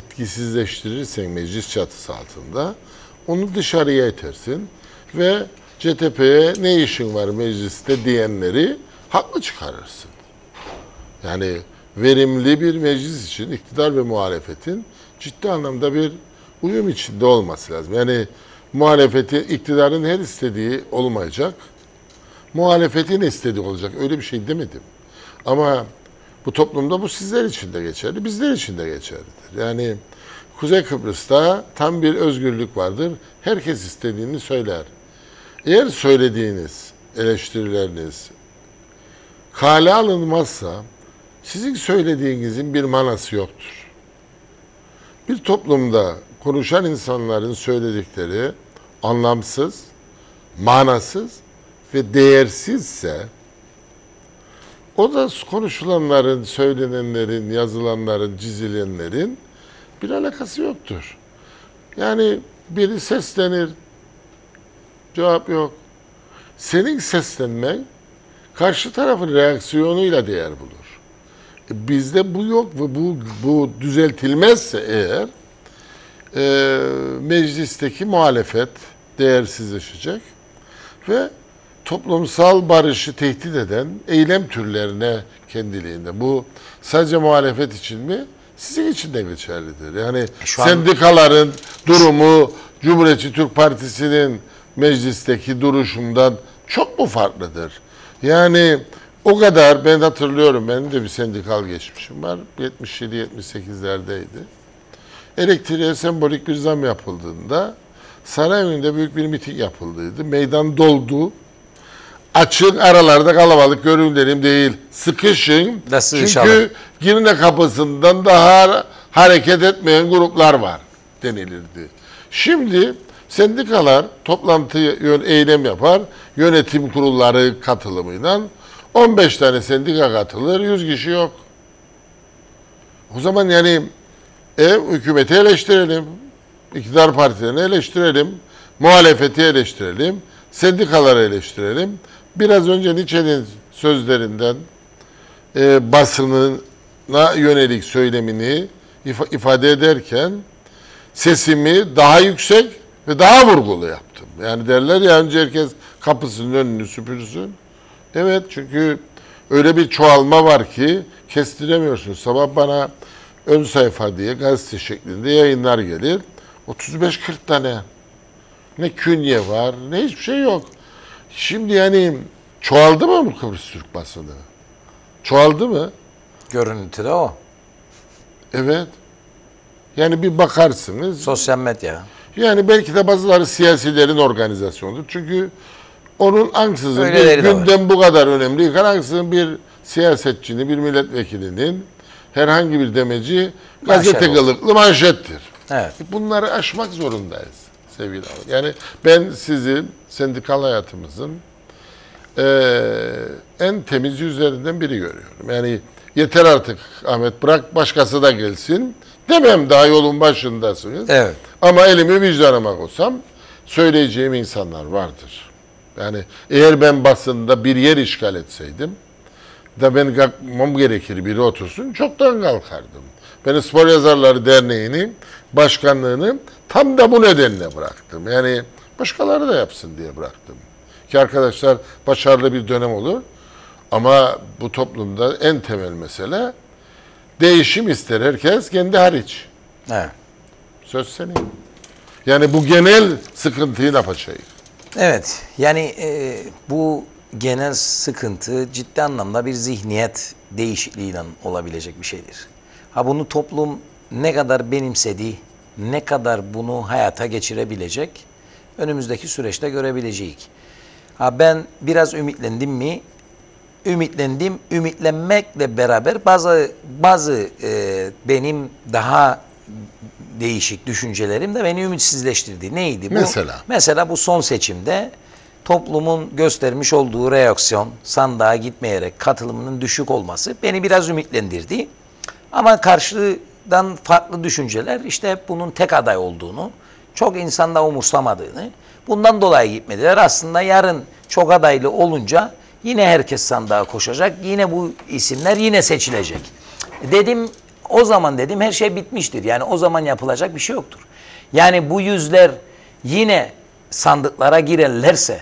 etkisizleştirirsen meclis çatısı altında onu dışarıya itersin ve CTP'ye ne işin var mecliste diyenleri haklı çıkarırsın. Yani verimli bir meclis için iktidar ve muhalefetin ciddi anlamda bir uyum içinde olması lazım. Yani muhalefeti, iktidarın her istediği olmayacak. Muhalefetin istediği olacak. Öyle bir şey demedim. Ama bu toplumda bu sizler için de geçerli, bizler için de geçerlidir. Yani Kuzey Kıbrıs'ta tam bir özgürlük vardır. Herkes istediğini söyler. Eğer söylediğiniz eleştirileriniz kale alınmazsa sizin söylediğinizin bir manası yoktur. Bir toplumda konuşan insanların söyledikleri anlamsız, manasız ve değersizse o da konuşulanların, söylenenlerin, yazılanların, çizilenlerin bir alakası yoktur. Yani biri seslenir, cevap yok. Senin seslenmen karşı tarafın reaksiyonuyla değer bulur. Bizde bu yok ve bu düzeltilmezse eğer meclisteki muhalefet değersizleşecek ve toplumsal barışı tehdit eden eylem türlerine kendiliğinde. Bu sadece muhalefet için mi? Sizin için de geçerlidir. Yani sendikaların durumu Cumhuriyetçi Türk Partisi'nin meclisteki duruşundan çok mu farklıdır? Yani o kadar, ben hatırlıyorum, benim de bir sendikal geçmişim var. 77-78'lerdeydi. Elektriğe sembolik bir zam yapıldığında Sarayevinde büyük bir miting yapıldıydı. Meydan doldu. Açın, aralarda kalabalık görünelim değil. Sıkışın. Çünkü Girne kapısından daha hareket etmeyen gruplar var denilirdi. Şimdi sendikalar toplantı eylem yapar. Yönetim kurulları katılımıyla 15 tane sendika katılır, 100 kişi yok. O zaman yani hükümeti eleştirelim, iktidar partilerini eleştirelim, muhalefeti eleştirelim, sendikaları eleştirelim. Biraz önce Nietzsche'nin sözlerinden basınına yönelik söylemini ifade ederken sesimi daha yüksek ve daha vurgulu yaptım. Yani derler ya, önce herkes kapısının önünü süpürsün. Evet, çünkü öyle bir çoğalma var ki kestiremiyorsun. Sabah bana ön sayfa diye gazete şeklinde yayınlar gelir. 35-40 tane. Ne künye var, ne hiçbir şey yok. Şimdi yani çoğaldı mı bu Kıbrıs Türk basını? Çoğaldı mı? Görüntüde o. Evet. Yani bir bakarsınız. Sosyal medya. Yani belki de bazıları siyasilerin organizasyonudur. Çünkü onun ansızın Öyleleri bir gündem bu kadar önemli. Ansızın bir siyasetçinin, bir milletvekilinin herhangi bir demeci gazete kılıklı manşettir. Evet. Bunları aşmak zorundayız sevgili abi. Yani ben sizi sendikal hayatımızın en temiz yüzlerinden biri görüyorum. Yani yeter artık Ahmet, bırak başkası da gelsin demem, daha yolun başındasınız. Evet. Ama elimi vicdanıma koysam söyleyeceğim insanlar vardır. Yani eğer ben basında bir yer işgal etseydim da ben kalkmam gerekir, biri otursun, çoktan kalkardım. Ben Spor Yazarları Derneği'nin başkanlığını tam da bu nedenle bıraktım. Yani başkaları da yapsın diye bıraktım. Ki arkadaşlar, başarılı bir dönem olur. Ama bu toplumda en temel mesele değişim ister herkes, kendi hariç. Evet. Söz senin. Yani bu genel sıkıntıyı ne yapacağız? Evet, yani bu genel sıkıntı ciddi anlamda bir zihniyet değişikliğiyle olabilecek bir şeydir. Ha, bunu toplum ne kadar benimsediği, ne kadar bunu hayata geçirebilecek, önümüzdeki süreçte görebileceğiz. Ha, ben biraz ümitlendim mi? Ümitlendim. Ümitlenmekle beraber bazı benim daha değişik düşüncelerim de beni ümitsizleştirdi. Neydi bu? Mesela bu son seçimde toplumun göstermiş olduğu reaksiyon, sandığa gitmeyerek katılımının düşük olması beni biraz ümitlendirdi. Ama karşıdan farklı düşünceler işte bunun tek aday olduğunu, çok insan da umursamadığını, bundan dolayı gitmediler. Aslında yarın çok adaylı olunca yine herkes sandığa koşacak, yine bu isimler yine seçilecek. Dedim, o zaman dedim her şey bitmiştir. Yani o zaman yapılacak bir şey yoktur. Yani bu yüzler yine sandıklara girerlerse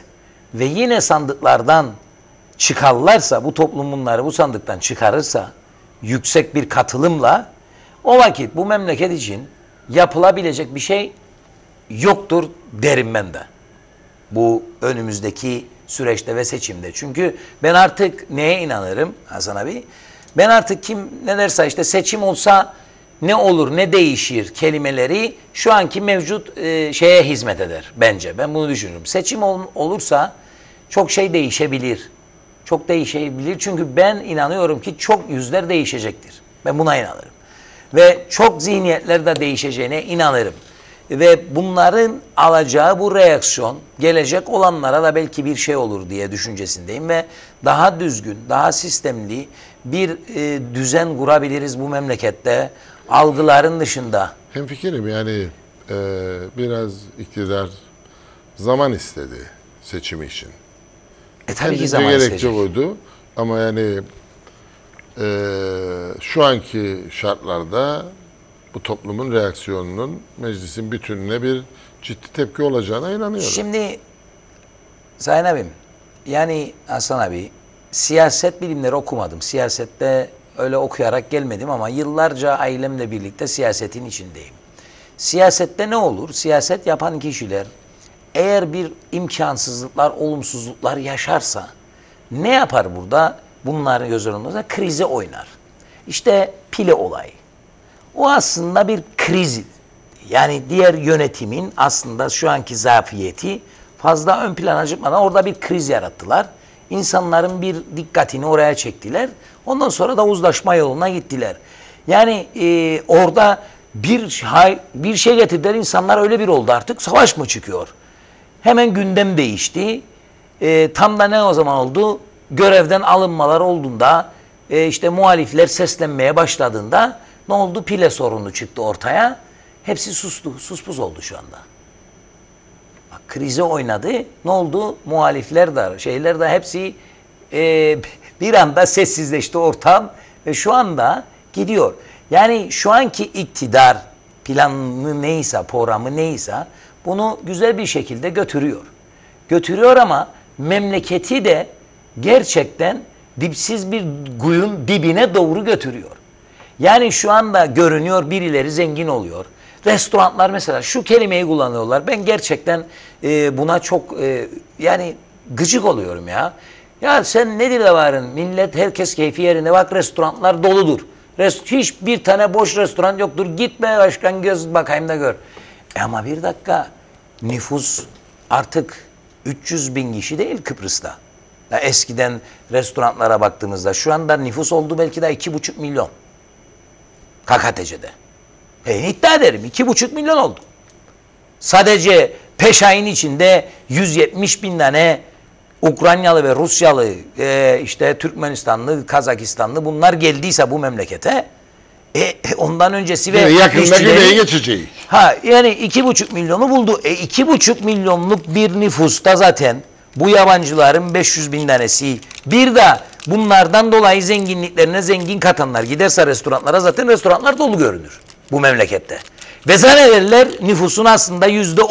ve yine sandıklardan çıkarlarsa, bu toplum bunları bu sandıktan çıkarırsa yüksek bir katılımla, o vakit bu memleket için yapılabilecek bir şey yoktur derim ben de. Bu önümüzdeki süreçte ve seçimde. Çünkü ben artık neye inanırım Hasan abi? Ben artık kim ne derse işte seçim olsa ne olur ne değişir kelimeleri şu anki mevcut şeye hizmet eder bence. Ben bunu düşünüyorum. Seçim olursa çok şey değişebilir. Çok değişebilir çünkü ben inanıyorum ki çok yüzler değişecektir. Ben buna inanırım. Ve çok zihniyetler de değişeceğine inanırım. Ve bunların alacağı bu reaksiyon gelecek olanlara da belki bir şey olur diye düşüncesindeyim ve daha düzgün, daha sistemli bir düzen kurabiliriz bu memlekette algıların dışında. Hemfikirim yani biraz iktidar zaman istedi seçimi için. Tabii ki Kendince zaman gerekçe isteyecek. koydu ama yani şu anki şartlarda bu toplumun reaksiyonunun meclisin bütününe bir ciddi tepki olacağına inanıyorum. Şimdi Sayın abim, yani Hasan abi, siyaset bilimleri okumadım. Siyasette öyle okuyarak gelmedim ama yıllarca ailemle birlikte siyasetin içindeyim. Siyasette ne olur? Siyaset yapan kişiler eğer bir imkansızlıklar, olumsuzluklar yaşarsa ne yapar burada? Bunların göz önünde krize oynar. İşte Pile olayı. O aslında bir kriz. Yani diğer yönetimin aslında şu anki zafiyeti fazla ön plana çıkmadan orada bir kriz yarattılar. İnsanların bir dikkatini oraya çektiler. Ondan sonra da uzlaşma yoluna gittiler. Yani orada bir şey getirdiler. İnsanlar öyle bir oldu artık. Savaş mı çıkıyor? Hemen gündem değişti. Tam da ne o zaman oldu? Görevden alınmalar olduğunda işte muhalifler seslenmeye başladığında ne oldu? Pile sorunu çıktı ortaya. Hepsi sustu. Suspus oldu şu anda. Bak, krize oynadı. Ne oldu? Muhalifler de şeyler de hepsi bir anda sessizleşti ortam ve şu anda gidiyor. Yani şu anki iktidar planı neyse, programı neyse bunu güzel bir şekilde götürüyor. Götürüyor ama memleketi de gerçekten dipsiz bir kuyunun dibine doğru götürüyor. Yani şu anda görünüyor birileri zengin oluyor. Restoranlar mesela şu kelimeyi kullanıyorlar. Ben gerçekten buna çok yani gıcık oluyorum ya. Ya sen ne dile varın? Millet herkes keyfi yerinde. Bak restoranlar doludur. Hiçbir tane boş restoran yoktur. Git be başkan göz bakayım da gör. Ama bir dakika nüfus artık 300 bin kişi değil Kıbrıs'ta. Ya eskiden restoranlara baktığımızda şu anda nüfus oldu belki de 2,5 milyon. KKTC'de. İddia ederim 2,5 milyon oldu. Sadece Peşay'ın içinde 170 bin tane Ukraynalı ve Rusyalı, işte Türkmenistanlı, Kazakistanlı bunlar geldiyse bu memlekete ondan öncesi ve yakında güneye geçeceğiz. Yani 2,5 milyonu buldu. 2,5 milyonluk bir nüfusta zaten bu yabancıların 500 bin tanesi. Bir de bunlardan dolayı zenginliklerine zengin katanlar giderse restoranlara zaten restoranlar dolu görünür bu memlekette. Ve zannederler nüfusun aslında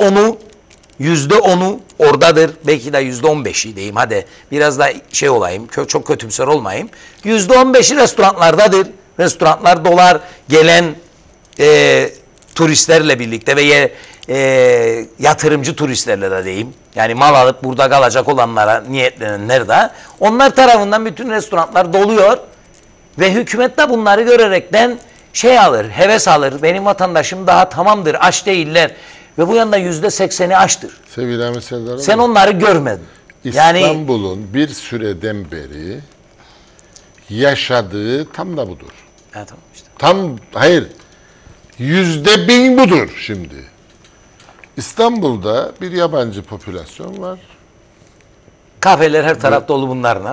%10'u oradadır. Belki de %15'i diyeyim hadi biraz da şey olayım çok kötümser olmayayım. %15'i restoranlardadır. Restoranlar dolar gelen turistlerle birlikte ve yatırımcı turistlerle de diyeyim. Yani mal alıp burada kalacak olanlara niyetlenenler de onlar tarafından bütün restoranlar doluyor ve hükümet de bunları görerekten şey alır, heves alır. Benim vatandaşım daha tamamdır, aç değiller. Ve bu yanda %80'i açtır. Sevgili Ahmet Serdar, sen onları görmedin. İstanbul'un bir süreden beri yaşadığı tam da budur. Ya tamam işte. Hayır. %1000 budur şimdi. İstanbul'da bir yabancı popülasyon var. Kafeler her taraf dolu bunlarla.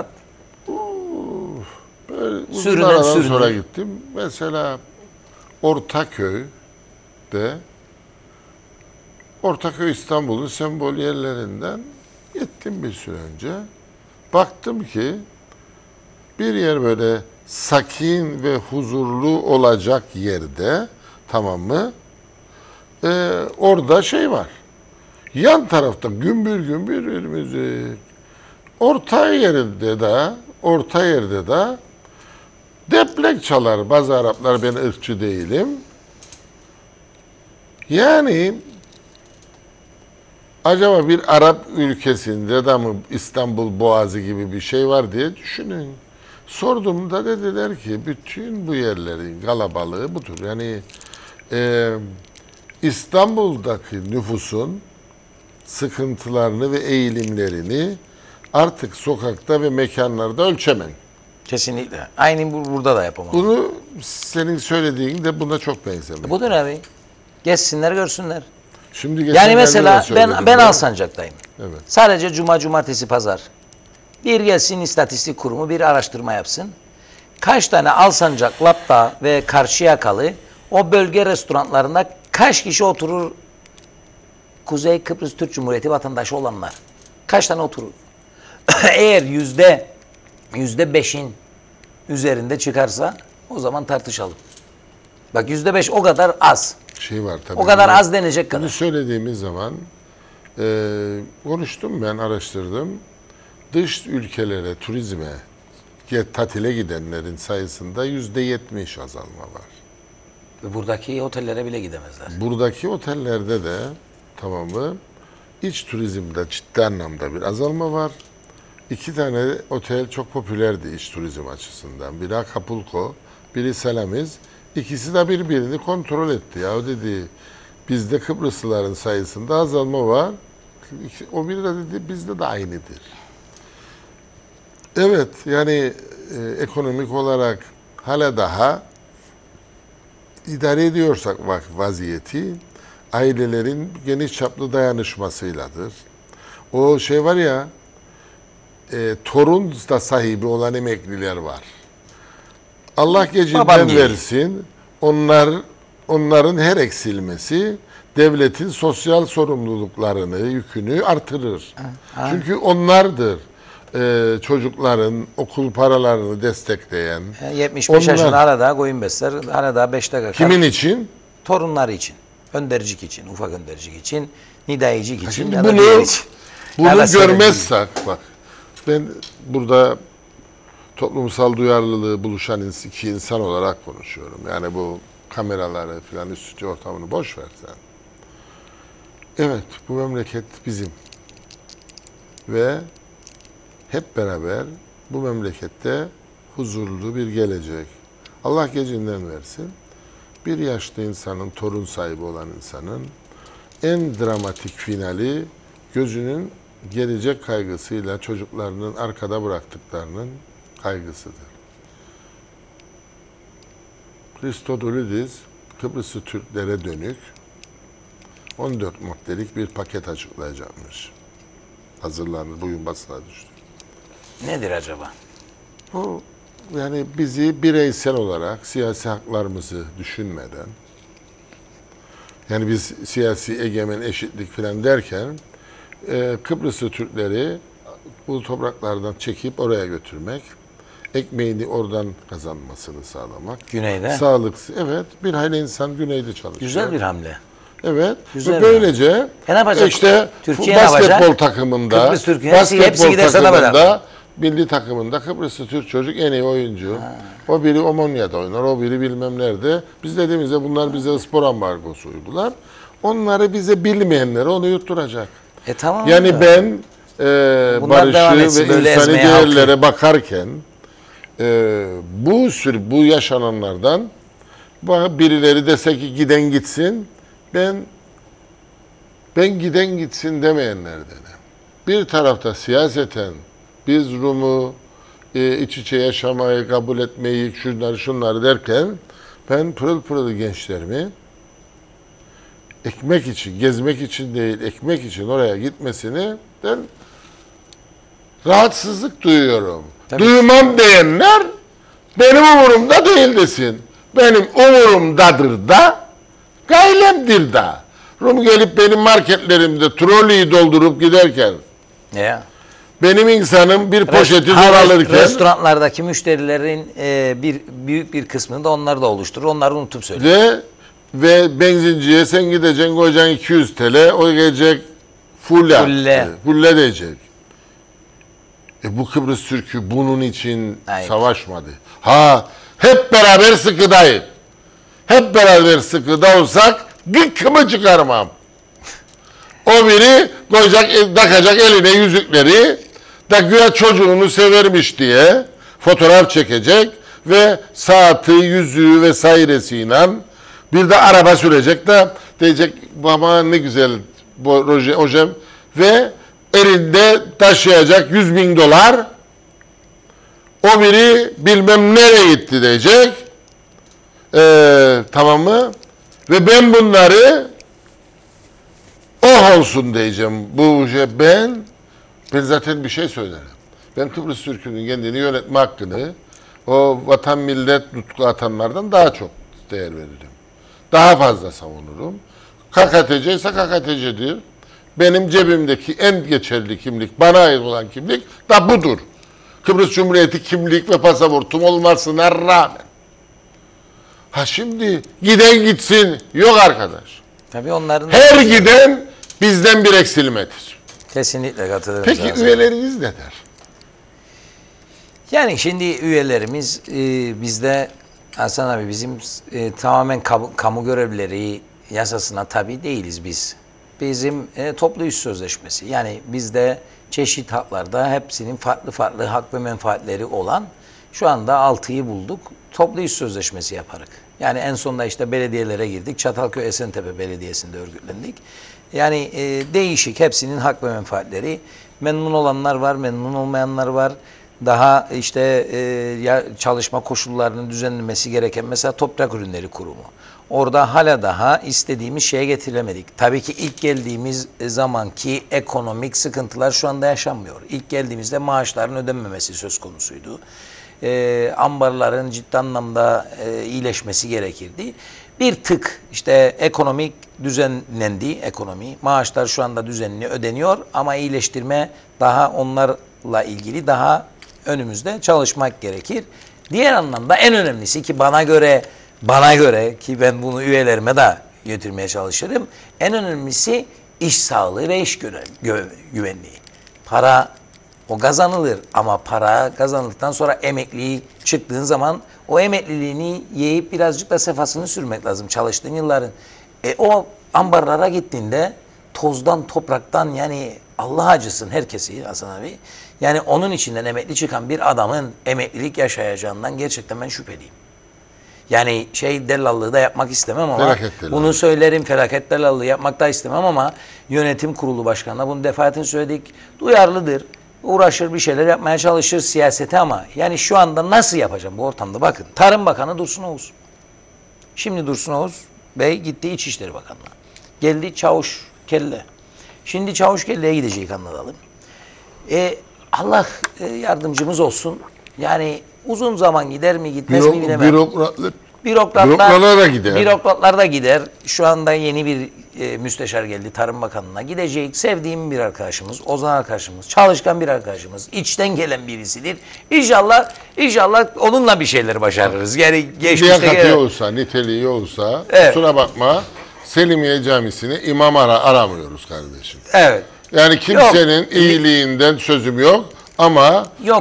Uzun aradan sonra gittim. Mesela Ortaköy'de Ortaköy İstanbul'un sembol yerlerinden gittim bir süre önce. Baktım ki bir yer böyle sakin ve huzurlu olacak yerde, tamam mı? Orada şey var. Yan tarafta gümbür gümbür bir müzik. orta yerde de deplek çalar. Bazı Araplar, ben ırkçı değilim. Yani acaba bir Arap ülkesinde de mi İstanbul Boğazı gibi bir şey var diye düşünün. Sorduğumda dediler ki bütün bu yerlerin kalabalığı budur. Yani İstanbul'daki nüfusun sıkıntılarını ve eğilimlerini artık sokakta ve mekanlarda ölçemem. Kesinlikle. Aynı burada da yapamam. Bunu senin söylediğin de buna çok benzemek. Budur abi. Geçsinler görsünler. Şimdi Yani geçenlerde mesela de söyledim ben Alsancak'tayım. Evet. Sadece cuma, cumartesi, pazar. Bir gelsin istatistik kurumu bir araştırma yapsın. Kaç tane Alsancak, Lapta ve Karşıyakalı o bölge restoranlarında kaç kişi oturur? Kuzey Kıbrıs Türk Cumhuriyeti vatandaşı olanlar. Kaç tane oturur? Eğer %5'in üzerinde çıkarsa o zaman tartışalım. Bak %5 o kadar az. Şey var tabii. O kadar az denecek Bunu kadar. söylediğimiz zaman konuştum, ben araştırdım. Dış ülkelere turizme, tatile gidenlerin sayısında %70 azalma var. Buradaki otellere bile gidemezler. Buradaki otellerde de tamamı iç turizmde ciddi anlamda bir azalma var. 2 tane otel çok popülerdi iç turizm açısından. Biri Acapulco, biri Selamiz. İkisi de birbirini kontrol etti. Ya dedi, bizde Kıbrıslıların sayısında azalma var. O biri de dedi, bizde de aynıdır. Evet, yani ekonomik olarak hala daha idare ediyorsak vaziyeti, ailelerin geniş çaplı dayanışmasıyladır. O şey var ya, torun da sahibi olan emekliler var. Allah Babam gecinden gibi. versin. Onların her eksilmesi devletin sosyal sorumluluklarını, yükünü artırır. Çünkü onlardır çocukların okul paralarını destekleyen. 75 yaşında hala daha koyun besler, hala daha 5'te kakar. Kimin için? Torunları için. Öndercik için, ufak öndercik için, nidayicik için Şimdi ya da bunu diğer için. Ya da görmezsek, bak ben burada toplumsal duyarlılığı buluşan iki insan olarak konuşuyorum. Yani bu kameraları filan, stüdyo ortamını boş ver sen. Evet, bu memleket bizim. Ve hep beraber bu memlekette huzurlu bir gelecek. Allah gecinden versin. Bir yaşlı insanın, torun sahibi olan insanın en dramatik finali gözünün gelecek kaygısıyla çocuklarının arkada bıraktıklarının kaygısıdır. Christodoulides Kıbrıslı Türklere dönük 14 maddelik bir paket açıklayacakmış. Hazırlandı, bugün basına düştü. Nedir acaba? Bu yani bizi bireysel olarak siyasi haklarımızı düşünmeden, yani biz siyasi egemen eşitlik falan derken Kıbrıslı Türkleri bu topraklardan çekip oraya götürmek, ekmeğini oradan kazanmasını sağlamak. Güneyde. Sağlıksız. Evet, bir hayli insan güneyde çalışıyor. Güzel bir hamle. Evet. Güzel Ve böylece ne yapacak? işte Türkiye ne basketbol yapacak? takımında, Kıbrıs Türk'ün hepsi gider sana takımında, milli takımında Kıbrıslı Türk çocuk en iyi oyuncu. O biri Omonya'da oynar, o biri bilmem nerede. Biz dediğimizde bunlar bize spor ambargosu uygular. Onları bize bilmeyenlere onu yutturacak. Tamam. Yani ben Bunlar devam barışı etsin, ve böyle insani ezmeye değerlere bakarken bu yaşananlardan birileri dese ki giden gitsin, ben giden gitsin demeyenlerdenim. Bir tarafta siyaseten biz Rum'u iç içe yaşamayı, kabul etmeyi, şunları derken ben pırıl pırıl gençlerimi ekmek için, gezmek için değil, ekmek için oraya gitmesini ben rahatsızlık duyuyorum. Tabii. Duymam diyenler benim umurumda değil desin. Benim umurumdadır da, gaylemdir da. Rum gelip benim marketlerimde trolleyi doldurup giderken, Ya. benim insanım bir poşeti zor alırken, Restoranlardaki müşterilerin büyük bir kısmını da onlar da oluşturur. Onları unutup söylüyor. ve benzinciye sen gideceksin, koyacaksın 200 TL, o gelecek fulle Fulle. fulle diyecek. Bu Kıbrıs Türk'ü bunun için Hayır. savaşmadı. Ha, hep beraber sıkıdayız. Hep beraber sıkıda olsak gıkkımı çıkarmam. O biri koyacak, takacak eline yüzükleri da güya çocuğunu severmiş diye fotoğraf çekecek ve saati, yüzüğü vesairesiyle bir de araba sürecek de diyecek baba ne güzel bu ojem ve elinde taşıyacak 100.000 dolar. O biri bilmem nereye gitti diyecek. Tamam mı? Ve ben bunları oh olsun diyeceğim. Bu şey ben zaten bir şey söylerim. Ben Kıbrıs Türk'ünün kendini yönetme hakkını o vatan millet nutku atanlardan daha çok değer veririm. Daha fazla savunurum. KKTC ise KKTC'dir. Benim cebimdeki en geçerli kimlik, bana ait olan kimlik da budur. Kıbrıs Cumhuriyeti kimlik ve pasaportum olmasına rağmen. Ha şimdi giden gitsin. Yok arkadaş. Tabii onların Her giden bizden bir eksilmedir. kesinlikle katılırım. Peki üyeleriniz ne der? Yani şimdi üyelerimiz bizde Hasan abi bizim tamamen kamu görevlileri yasasına tabi değiliz biz. Bizim toplu iş sözleşmesi. Yani bizde çeşit haklarda hepsinin farklı farklı hak ve menfaatleri olan şu anda 6'yı bulduk. Toplu iş sözleşmesi yaparak. Yani en sonunda işte belediyelere girdik. Çatalköy Esentepe Belediyesi'nde örgütlendik. Yani değişik hepsinin hak ve menfaatleri. Memnun olanlar var, memnun olmayanlar var. Daha işte çalışma koşullarının düzenlenmesi gereken mesela Toprak Ürünleri Kurumu. Orada hala daha istediğimiz şeye getiremedik. Tabii ki ilk geldiğimiz zamanki ekonomik sıkıntılar şu anda yaşanmıyor. İlk geldiğimizde maaşların ödenmemesi söz konusuydu. Ambarların ciddi anlamda iyileşmesi gerekirdi. Bir tık işte ekonomik düzenlendi ekonomi. Maaşlar şu anda düzenli ödeniyor ama iyileştirme daha onlarla ilgili daha önümüzde çalışmak gerekir. Diğer anlamda en önemlisi ki bana göre ki ben bunu üyelerime de götürmeye çalışırım. En önemlisi iş sağlığı ve iş güvenliği. Para o kazanılır ama para kazanıldıktan sonra emekliliği çıktığın zaman o emekliliğini yiyip birazcık da sefasını sürmek lazım çalıştığın yılların. O ambarlara gittiğinde tozdan topraktan yani Allah acısın herkesi Hasan abi. Yani onun içinden emekli çıkan bir adamın emeklilik yaşayacağından gerçekten ben şüpheliyim. Yani dellallığı da yapmak istemem ama bunu söylerim, felaket dellallığı yapmak da istemem ama yönetim kurulu başkanına bunu defaten söyledik. Duyarlıdır, uğraşır bir şeyler yapmaya çalışır siyasete ama yani şu anda nasıl yapacağım bu ortamda bakın. Tarım Bakanı Dursun Oğuz. Şimdi Dursun Oğuz Bey gitti İçişleri Bakanlığı'na. Geldi Çavuşkelle. Şimdi Çavuşkelle'ye gideceğiz anlatalım. Allah yardımcımız olsun. Yani uzun zaman gider mi gitmez mi bilemem. Bürokratlar da gider. Şu anda yeni bir müsteşar geldi Tarım Bakanlığı'na. Gidecek sevdiğim bir arkadaşımız, Ozan arkadaşımız, çalışkan bir arkadaşımız, içten gelen birisidir. İnşallah onunla bir şeyler başarırız. Yani geçmişte olsa, niteliği olsa kusura bakma Selimiye Camisi'ni imam aramıyoruz kardeşim. Evet. Yani kimsenin iyiliğinden sözüm yok ama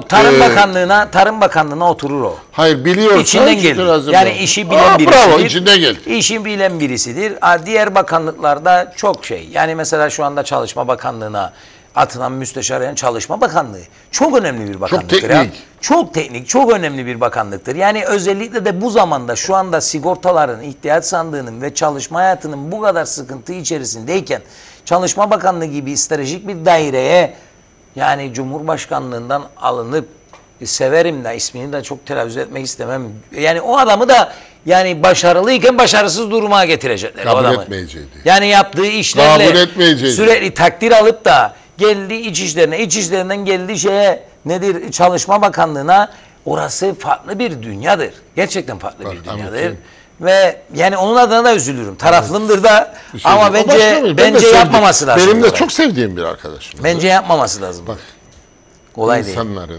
Tarım Bakanlığı'na oturur o. Hayır biliyorsa İçinden gelir. Yani işi bilen birisidir. Bravo, içinden gelir. İşi bilen birisidir. Diğer bakanlıklarda çok Yani mesela şu anda Çalışma Bakanlığı'na atılan müsteşar yani Çalışma Bakanlığı çok önemli bir bakanlıktır. Çok teknik, çok önemli bir bakanlıktır. Yani özellikle de bu zamanda şu anda sigortaların, ihtiyaç sandığının ve çalışma hayatının bu kadar sıkıntı içerisindeyken Çalışma Bakanlığı gibi stratejik bir daireye yani Cumhurbaşkanlığından alınıp severim de ismini de çok telaffuz etmek istemem. Yani o adamı da yani başarılıyken başarısız duruma getirecekler. Kabul etmeyecekti. Yani yaptığı işlerle sürekli takdir alıp da geldi İçişlerinden geldi Çalışma Bakanlığı'na orası farklı bir dünyadır. Gerçekten farklı bir dünyadır. Ve yani onun adına da üzülürüm. Taraflımdır da ama bence yapmaması lazım. Benim de çok sevdiğim bir arkadaşım. Bence yapmaması lazım. Bak, kolay değil. İnsanların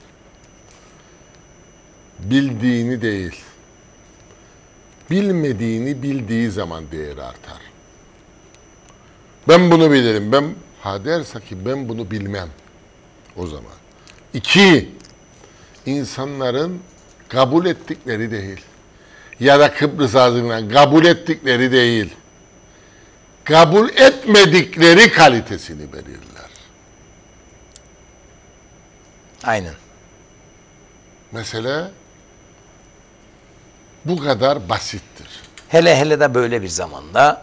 bildiğini değil, bilmediğini bildiği zaman değeri artar. Ben bunu bilirim. Derse ki ben bunu bilmem o zaman. İki, insanların kabul ettikleri değil. Ya da Kıbrıs ağzından kabul ettikleri değil. Kabul etmedikleri kalitesini verirler. Aynen. Mesele bu kadar basittir. Hele hele de böyle bir zamanda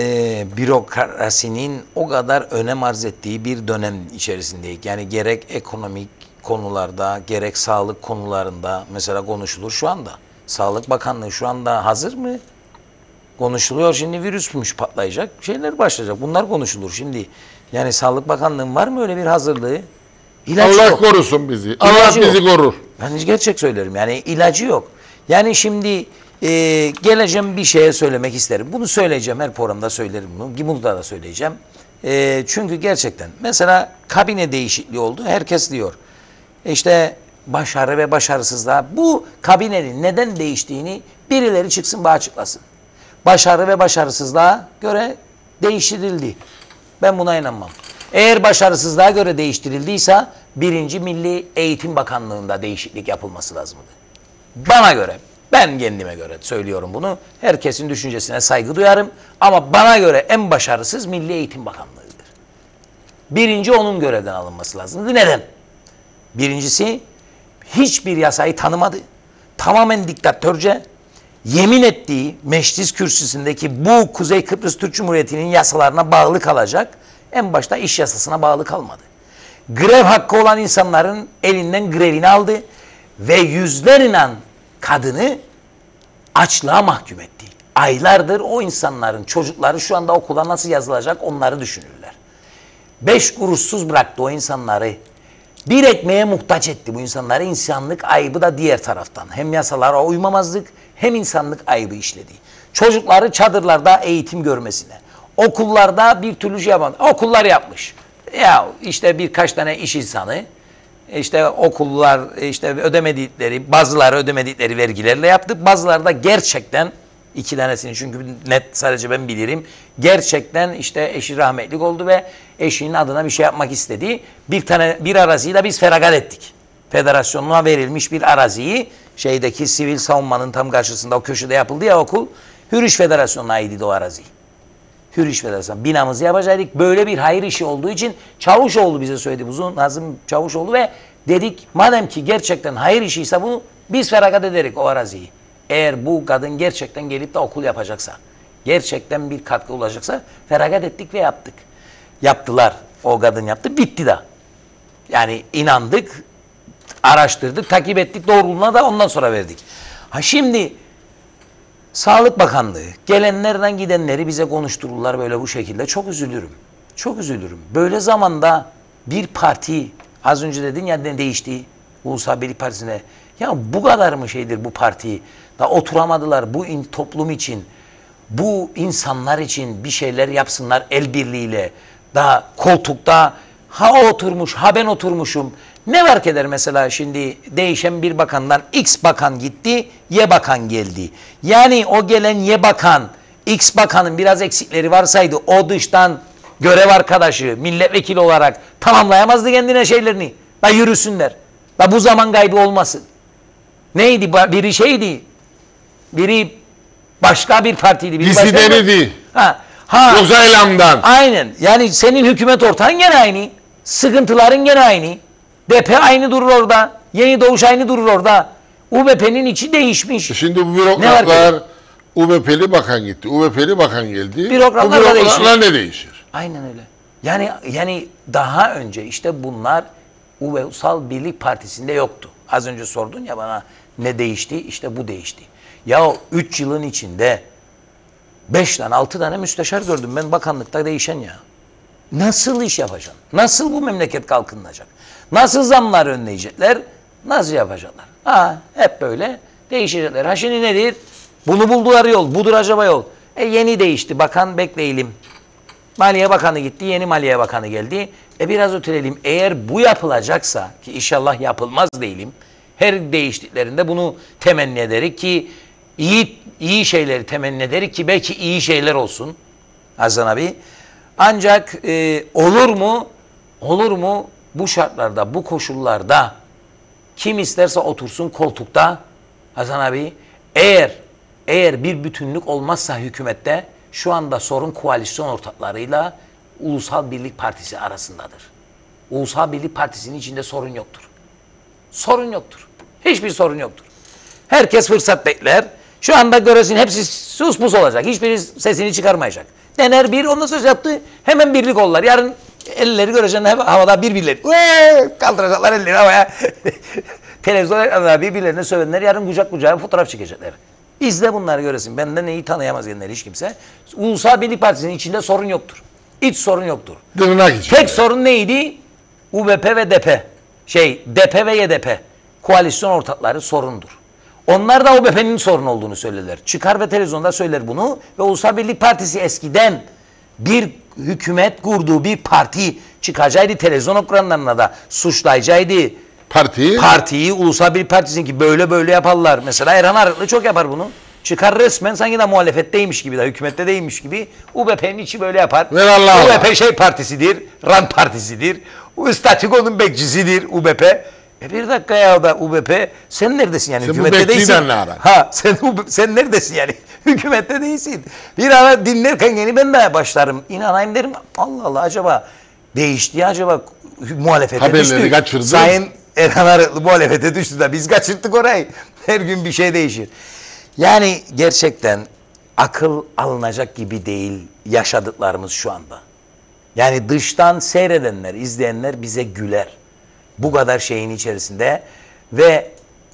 bürokrasinin o kadar önem arz ettiği bir dönem içerisindeyiz. Yani gerek ekonomik konularda, gerek sağlık konularında mesela konuşulur şu anda. Sağlık Bakanlığı şu anda hazır mı? Konuşuluyor. Şimdi virüsmüş patlayacak. Şeyler başlayacak. Bunlar konuşulur şimdi. Yani Sağlık Bakanlığı'nın var mı öyle bir hazırlığı? İlaç Allah yok. korusun bizi. İlacı Allah bizi yok. korur. Ben gerçek söylerim. Yani ilacı yok. Yani şimdi geleceğim bir şeye söylemek isterim. Bunu söyleyeceğim. Her programda söylerim bunu. Bunu da söyleyeceğim. Çünkü gerçekten mesela kabine değişikliği oldu. Herkes diyor. İşte başarı ve başarısızlığa bu kabinenin neden değiştiğini birileri çıksın bana açıklasın. Başarı ve başarısızlığa göre değiştirildi. Ben buna inanmam. Eğer başarısızlığa göre değiştirildiyse birinci Milli Eğitim Bakanlığı'nda değişiklik yapılması lazımdı. Bana göre, ben kendime göre söylüyorum bunu. Herkesin düşüncesine saygı duyarım. Ama bana göre en başarısız Milli Eğitim Bakanlığı'dır. Birinci onun görevden alınması lazımdı. Neden? Birincisi hiçbir yasayı tanımadı. Tamamen diktatörce yemin ettiği meclis kürsüsündeki bu Kuzey Kıbrıs Türk Cumhuriyeti'nin yasalarına bağlı kalacak. En başta iş yasasına bağlı kalmadı. Grev hakkı olan insanların elinden grevini aldı ve yüzlerinden kadını açlığa mahkum etti. Aylardır o insanların çocukları şu anda okula nasıl yazılacak onları düşünürler. 5 kuruşsuz bıraktı o insanları. Bir ekmeğe muhtaç etti bu insanları. İnsanlık ayıbı da diğer taraftan. Hem yasalara uymamazlık hem insanlık ayıbı işledi. Çocukları çadırlarda eğitim görmesine. Okullarda bir türlü şey yapamadı. Okullar yapmış. Ya işte birkaç tane iş insanı işte okullar işte ödemedikleri bazıları ödemedikleri vergilerle yaptı. Bazıları da gerçekten iki tanesini çünkü net sadece ben bilirim. Gerçekten işte eşi rahmetlik oldu ve eşinin adına bir şey yapmak istedi. Bir araziyi de biz feragat ettik. Federasyonuna verilmiş bir araziyi şeydeki sivil savunmanın tam karşısında o köşede yapıldı ya okul. Hürriş Federasyonu'na aitti o arazi. Hürriş Federasyonu. Binamızı yapacaktık. Böyle bir hayır işi olduğu için Çavuşoğlu bize söyledi. Bu Nazım Çavuşoğlu ve dedik madem ki gerçekten hayır işiyse bunu biz feragat ederik o araziyi. Eğer bu kadın gerçekten gelip de okul yapacaksa, gerçekten bir katkı olacaksa feragat ettik ve yaptık. Yaptılar. O kadın yaptı. Bitti de. Yani inandık, araştırdık, takip ettik. Doğruluğuna da ondan sonra verdik. Ha şimdi Sağlık Bakanlığı gelenlerden gidenleri bize konuştururlar böyle bu şekilde. Çok üzülürüm. Çok üzülürüm. Böyle zamanda bir parti az önce dedin ya ne değişti Ulusal Birlik Partisi'ne. Ya bu kadar mı şeydir bu parti? Da oturamadılar bu toplum için. Bu insanlar için bir şeyler yapsınlar el birliğiyle. Da koltukta ha o oturmuş ha ben oturmuşum. Ne fark eder mesela şimdi değişen bir bakandan X bakan gitti, Y bakan geldi. Yani o gelen Y bakan, X bakanın biraz eksikleri varsaydı o dıştan görev arkadaşı, milletvekili olarak tamamlayamazdı kendine şeylerini. Da yürüsünler. Da bu zaman kaybı olmasın. Neydi? Biri şeydi. Biri başka bir partiydi. Biri Disidenidi. Ha. Uzaylamdan. Aynen. Yani senin hükümet ortağın gene aynı. Sıkıntıların gene aynı. DP aynı durur orada. Yeni Doğuş aynı durur orada. UBP'nin içi değişmiş. Şimdi bu bürokratlar UBP'li bakan gitti. UBP'li bakan geldi. Bürokratlar da değişir. Ne değişir? Aynen öyle. Yani daha önce işte bunlar Ulusal Birlik Partisi'nde yoktu. Az önce sordun ya bana ne değişti? İşte bu değişti. Ya 3 yılın içinde 5 tane 6 tane müsteşar gördüm ben bakanlıkta değişen ya. Nasıl iş yapacaksın? Nasıl bu memleket kalkınacak? Nasıl zamlar önleyecekler? Nasıl yapacaklar? Hep böyle değişecekler. Ha şimdi nedir? Bunu buldular yol. Budur acaba yol. Yeni değişti. Bakan bekleyelim. Maliye Bakanı gitti. Yeni Maliye Bakanı geldi. Biraz öteleyelim. Eğer bu yapılacaksa ki inşallah yapılmaz değilim. Her değiştiklerinde bunu temenni ederek ki iyi şeyleri temenni ederek ki belki iyi şeyler olsun. Hasan abi. Ancak olur mu? bu şartlarda, bu koşullarda kim isterse otursun koltukta Hasan abi, eğer bir bütünlük olmazsa hükümette, şu anda sorun koalisyon ortaklarıyla Ulusal Birlik Partisi arasındadır. Ulusal Birlik Partisi'nin içinde sorun yoktur. Sorun yoktur. Hiçbir sorun yoktur. Herkes fırsat bekler. Şu anda göresin hepsi sus pus olacak. Hiçbiri sesini çıkarmayacak. Dener bir, ondan sonra yaptı. Hemen birlik olurlar. Yarın elleri göreceksin havada birbirleri. Kaldıracaklar elleri havaya. Televizyonda birbirlerine sövenler yarın kucak kucağa fotoğraf çekecekler. İzle bunları göresin. Benden neyi tanıyamaz genler hiç kimse. Ulusal Birlik Partisi'nin içinde sorun yoktur. İç sorun yoktur. Tek sorun neydi? UBP ve DP. DP ve YDP. Koalisyon ortakları sorundur. Onlar da UBP'nin sorun olduğunu söylerler. Çıkar ve televizyonda söyler bunu. Ve Ulusal Birlik Partisi eskiden bir hükümet kurduğu bir parti çıkacaktı. Televizyon ekranlarına da suçlayacaktı. Partiyi Ulusal Birlik Partisi'ninki böyle yaparlar. Mesela Erhan Arıklı çok yapar bunu. Çıkar resmen sanki de muhalefetteymiş gibi, de hükümette değilmiş gibi. UBP'nin içi böyle yapar. UBP partisidir, rant partisidir. Statükonun bekçisidir UBP. Bir dakika ya da UBP, sen neredesin yani? Sen hükümette değilsin. Sen neredesin yani? Hükümette değilsin. Bir ara dinlerken yeni ben de başlarım. İnanayım derim. Allah Allah, acaba değişti ya, acaba muhalefete haberleri düştü. Kaçırdı. Sayın Erhan Arıklı muhalefete düştü de biz kaçırttık orayı. Her gün bir şey değişir. Yani gerçekten akıl alınacak gibi değil yaşadıklarımız şu anda. Yani dıştan seyredenler, izleyenler bize güler. Bu kadar şeyin içerisinde ve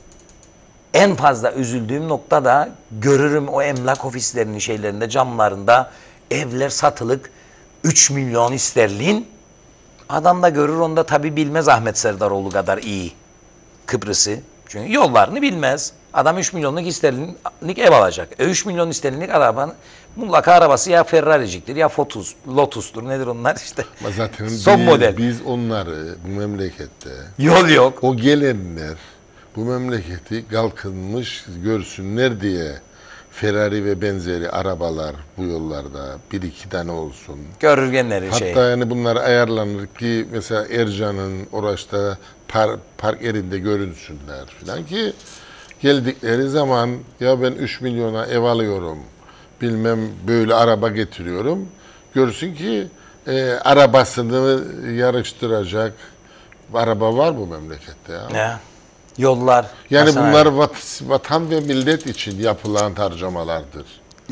en fazla üzüldüğüm nokta da görürüm o emlak ofislerinin şeylerinde, camlarında evler satılık 3 milyon sterlin. Adam da görür, onu da tabii bilmez Ahmet Serdaroğlu kadar iyi Kıbrıs'ı. Çünkü yollarını bilmez. Adam 3 milyonluk sterlinlik ev alacak. 3 milyon sterlinlik arabanın mutlaka arabası ya Ferrari'ciktir ya Lotus'tur, nedir onlar işte. Zaten son model. Biz onları bu memlekette, yol yok, o gelenler bu memleketi kalkınmış görsünler diye Ferrari ve benzeri arabalar bu yollarda bir iki tane olsun. Görürgenleri Hatta yani bunlar ayarlanır ki mesela Ercan'ın Oraç'ta park yerinde görünsünler falan ki geldikleri zaman ya ben 3 milyona ev alıyorum, bilmem böyle araba getiriyorum. Görsün ki arabasını yarıştıracak araba var bu memlekette ya. Ne? Yollar. Yani Hasan bunlar abi, vatan ve millet için yapılan harcamalardır.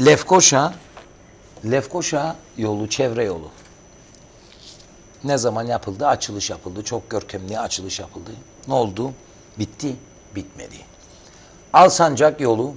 Lefkoşa yolu, çevre yolu. Ne zaman yapıldı? Açılış yapıldı. Çok görkemli açılış yapıldı. Ne oldu? Bitti. Bitmedi. Alsancak yolu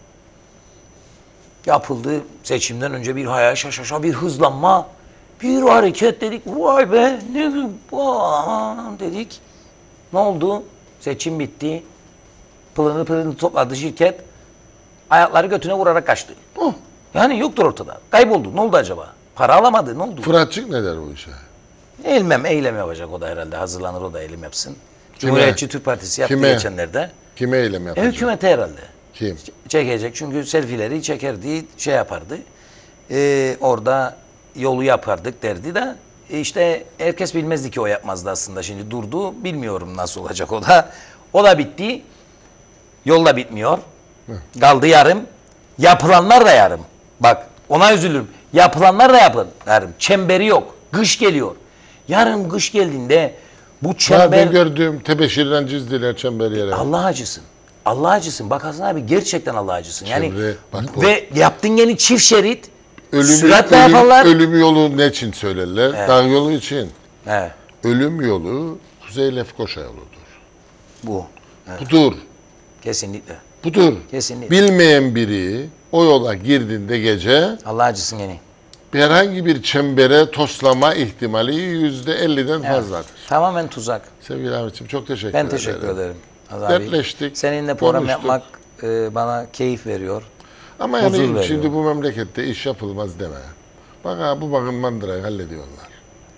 yapıldı. Seçimden önce bir hayal şaşaşa, bir hızlanma, bir hareket dedik. Vay be, ne dedik. Ne oldu? Seçim bitti. Pılını topladı şirket. Ayakları götüne vurarak kaçtı. Yani yoktur ortada. Kayboldu. Ne oldu acaba? Para alamadı. Ne oldu? Fıratçık ne der o işe? Eylem yapacak o da herhalde. Hazırlanır o da eylem yapsın. Cumhuriyetçi Türk Partisi yaptı geçenlerde. Kime eylem yapacak? Hükümete herhalde. Kim? Çekecek. Çünkü selfileri çekerdi, şey yapardı. Orada yolu yapardık derdi de işte herkes bilmezdi ki o yapmazdı aslında. Şimdi durdu. Bilmiyorum nasıl olacak o da. O da bitti. Yol da bitmiyor. Kaldı yarım. Yapılanlar da yarım. Bak ona üzülürüm. Yapılanlar da yarım. Çemberi yok. Kış geliyor. Yarın kış geldiğinde bu çember... Ben gördüğüm tebeşirden çizdiler çember yere. Allah acısın. Allah acısın. Bak Hasan abi, gerçekten Allah acısın. Yani Çevre, ve yaptığın yeni çift şerit süratle yaparlar. Ölüm yolu ne için söylerler? Evet. Dağ yolu için. Evet. Ölüm yolu Kuzey Lefkoşa yoludur. Bu. Evet. Budur. Kesinlikle. Budur. Kesinlikle. Bilmeyen biri o yola girdiğinde gece Allah acısın yine. herhangi bir çembere toslama ihtimali %50'den fazladır. Tamamen tuzak. Sevgili Ahmetciğim çok teşekkür ederim. Ben teşekkür ederim. Hasan abi. Dertleştik. Seninle program konuştuk. yapmak bana keyif veriyor. Ama huzur yani veriyor. şimdi bu memlekette iş yapılmaz deme. Bak ha, bu bakın mandırayı hallediyorlar.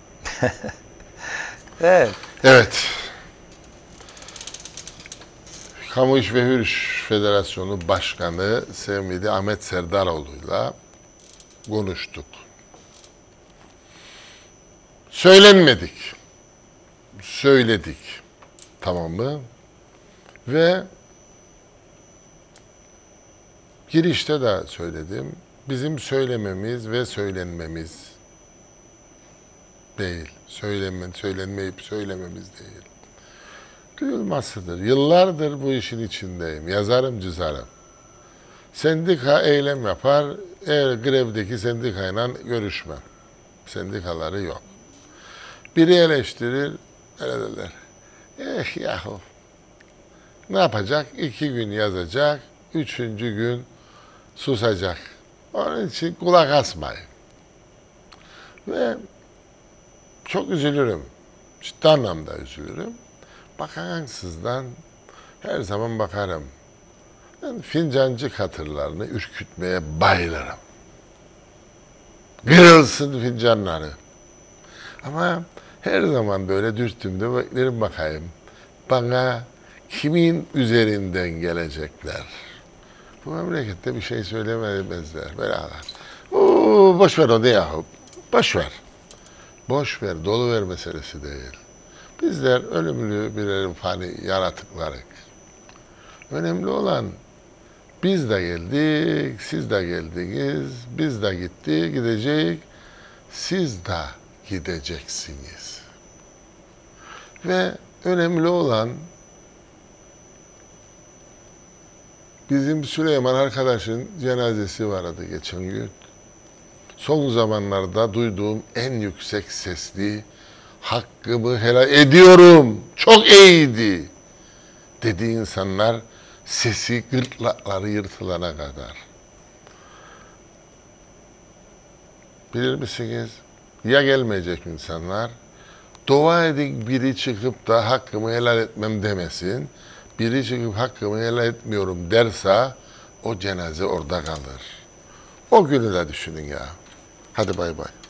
Evet. Evet. Kamu İş ve Hür İş Federasyonu Başkanı sevgili Ahmet Serdaroğlu'yla konuştuk. Söylenmedik. söyledik. Tamam mı? Ve girişte de söyledim. Bizim söylememiz ve söylenmemiz değil. Söylenmeyip söylememiz değil. Duyulmasıdır. Yıllardır bu işin içindeyim. Yazarım, çizerim. Sendika eylem yapar. Eğer grevdeki sendikayla görüşmem. Sendikaları yok. Biri eleştirir. Öyle derler. Yahu. Ne yapacak? 2 gün yazacak. 3. gün susacak. Onun için kulak asmayın. Ve çok üzülürüm. Ciddi anlamda üzülürüm. Bakansızdan her zaman bakarım. Ben fincancı katırlarını ürkütmeye bayılırım. Kırılsın fincanları. Ama her zaman böyle dürttüğümde beklerim bakayım. Bana kimin üzerinden gelecekler? Bu memlekette bir şey söylemezler. Beraber. Boş ver onu yahu. Boş ver. Boş ver, dolu ver meselesi değil. Bizler ölümlü birer fani yaratıklarız. Önemli olan biz de geldik, siz de geldiniz, biz de gitti, gidecek, siz de gideceksiniz. Ve önemli olan bizim Süleyman arkadaşın cenazesi vardı geçen gün. Son zamanlarda duyduğum en yüksek sesli hakkımı helal ediyorum, çok iyiydi dediği insanlar sesi gırtlakları yırtılana kadar. Bilir misiniz? Ya gelmeyecek insanlar, dua edin biri çıkıp da hakkımı helal etmem demesin, biri çıkıp hakkımı helal etmiyorum derse o cenaze orada kalır. O günü de düşünün ya. Hadi bay bay.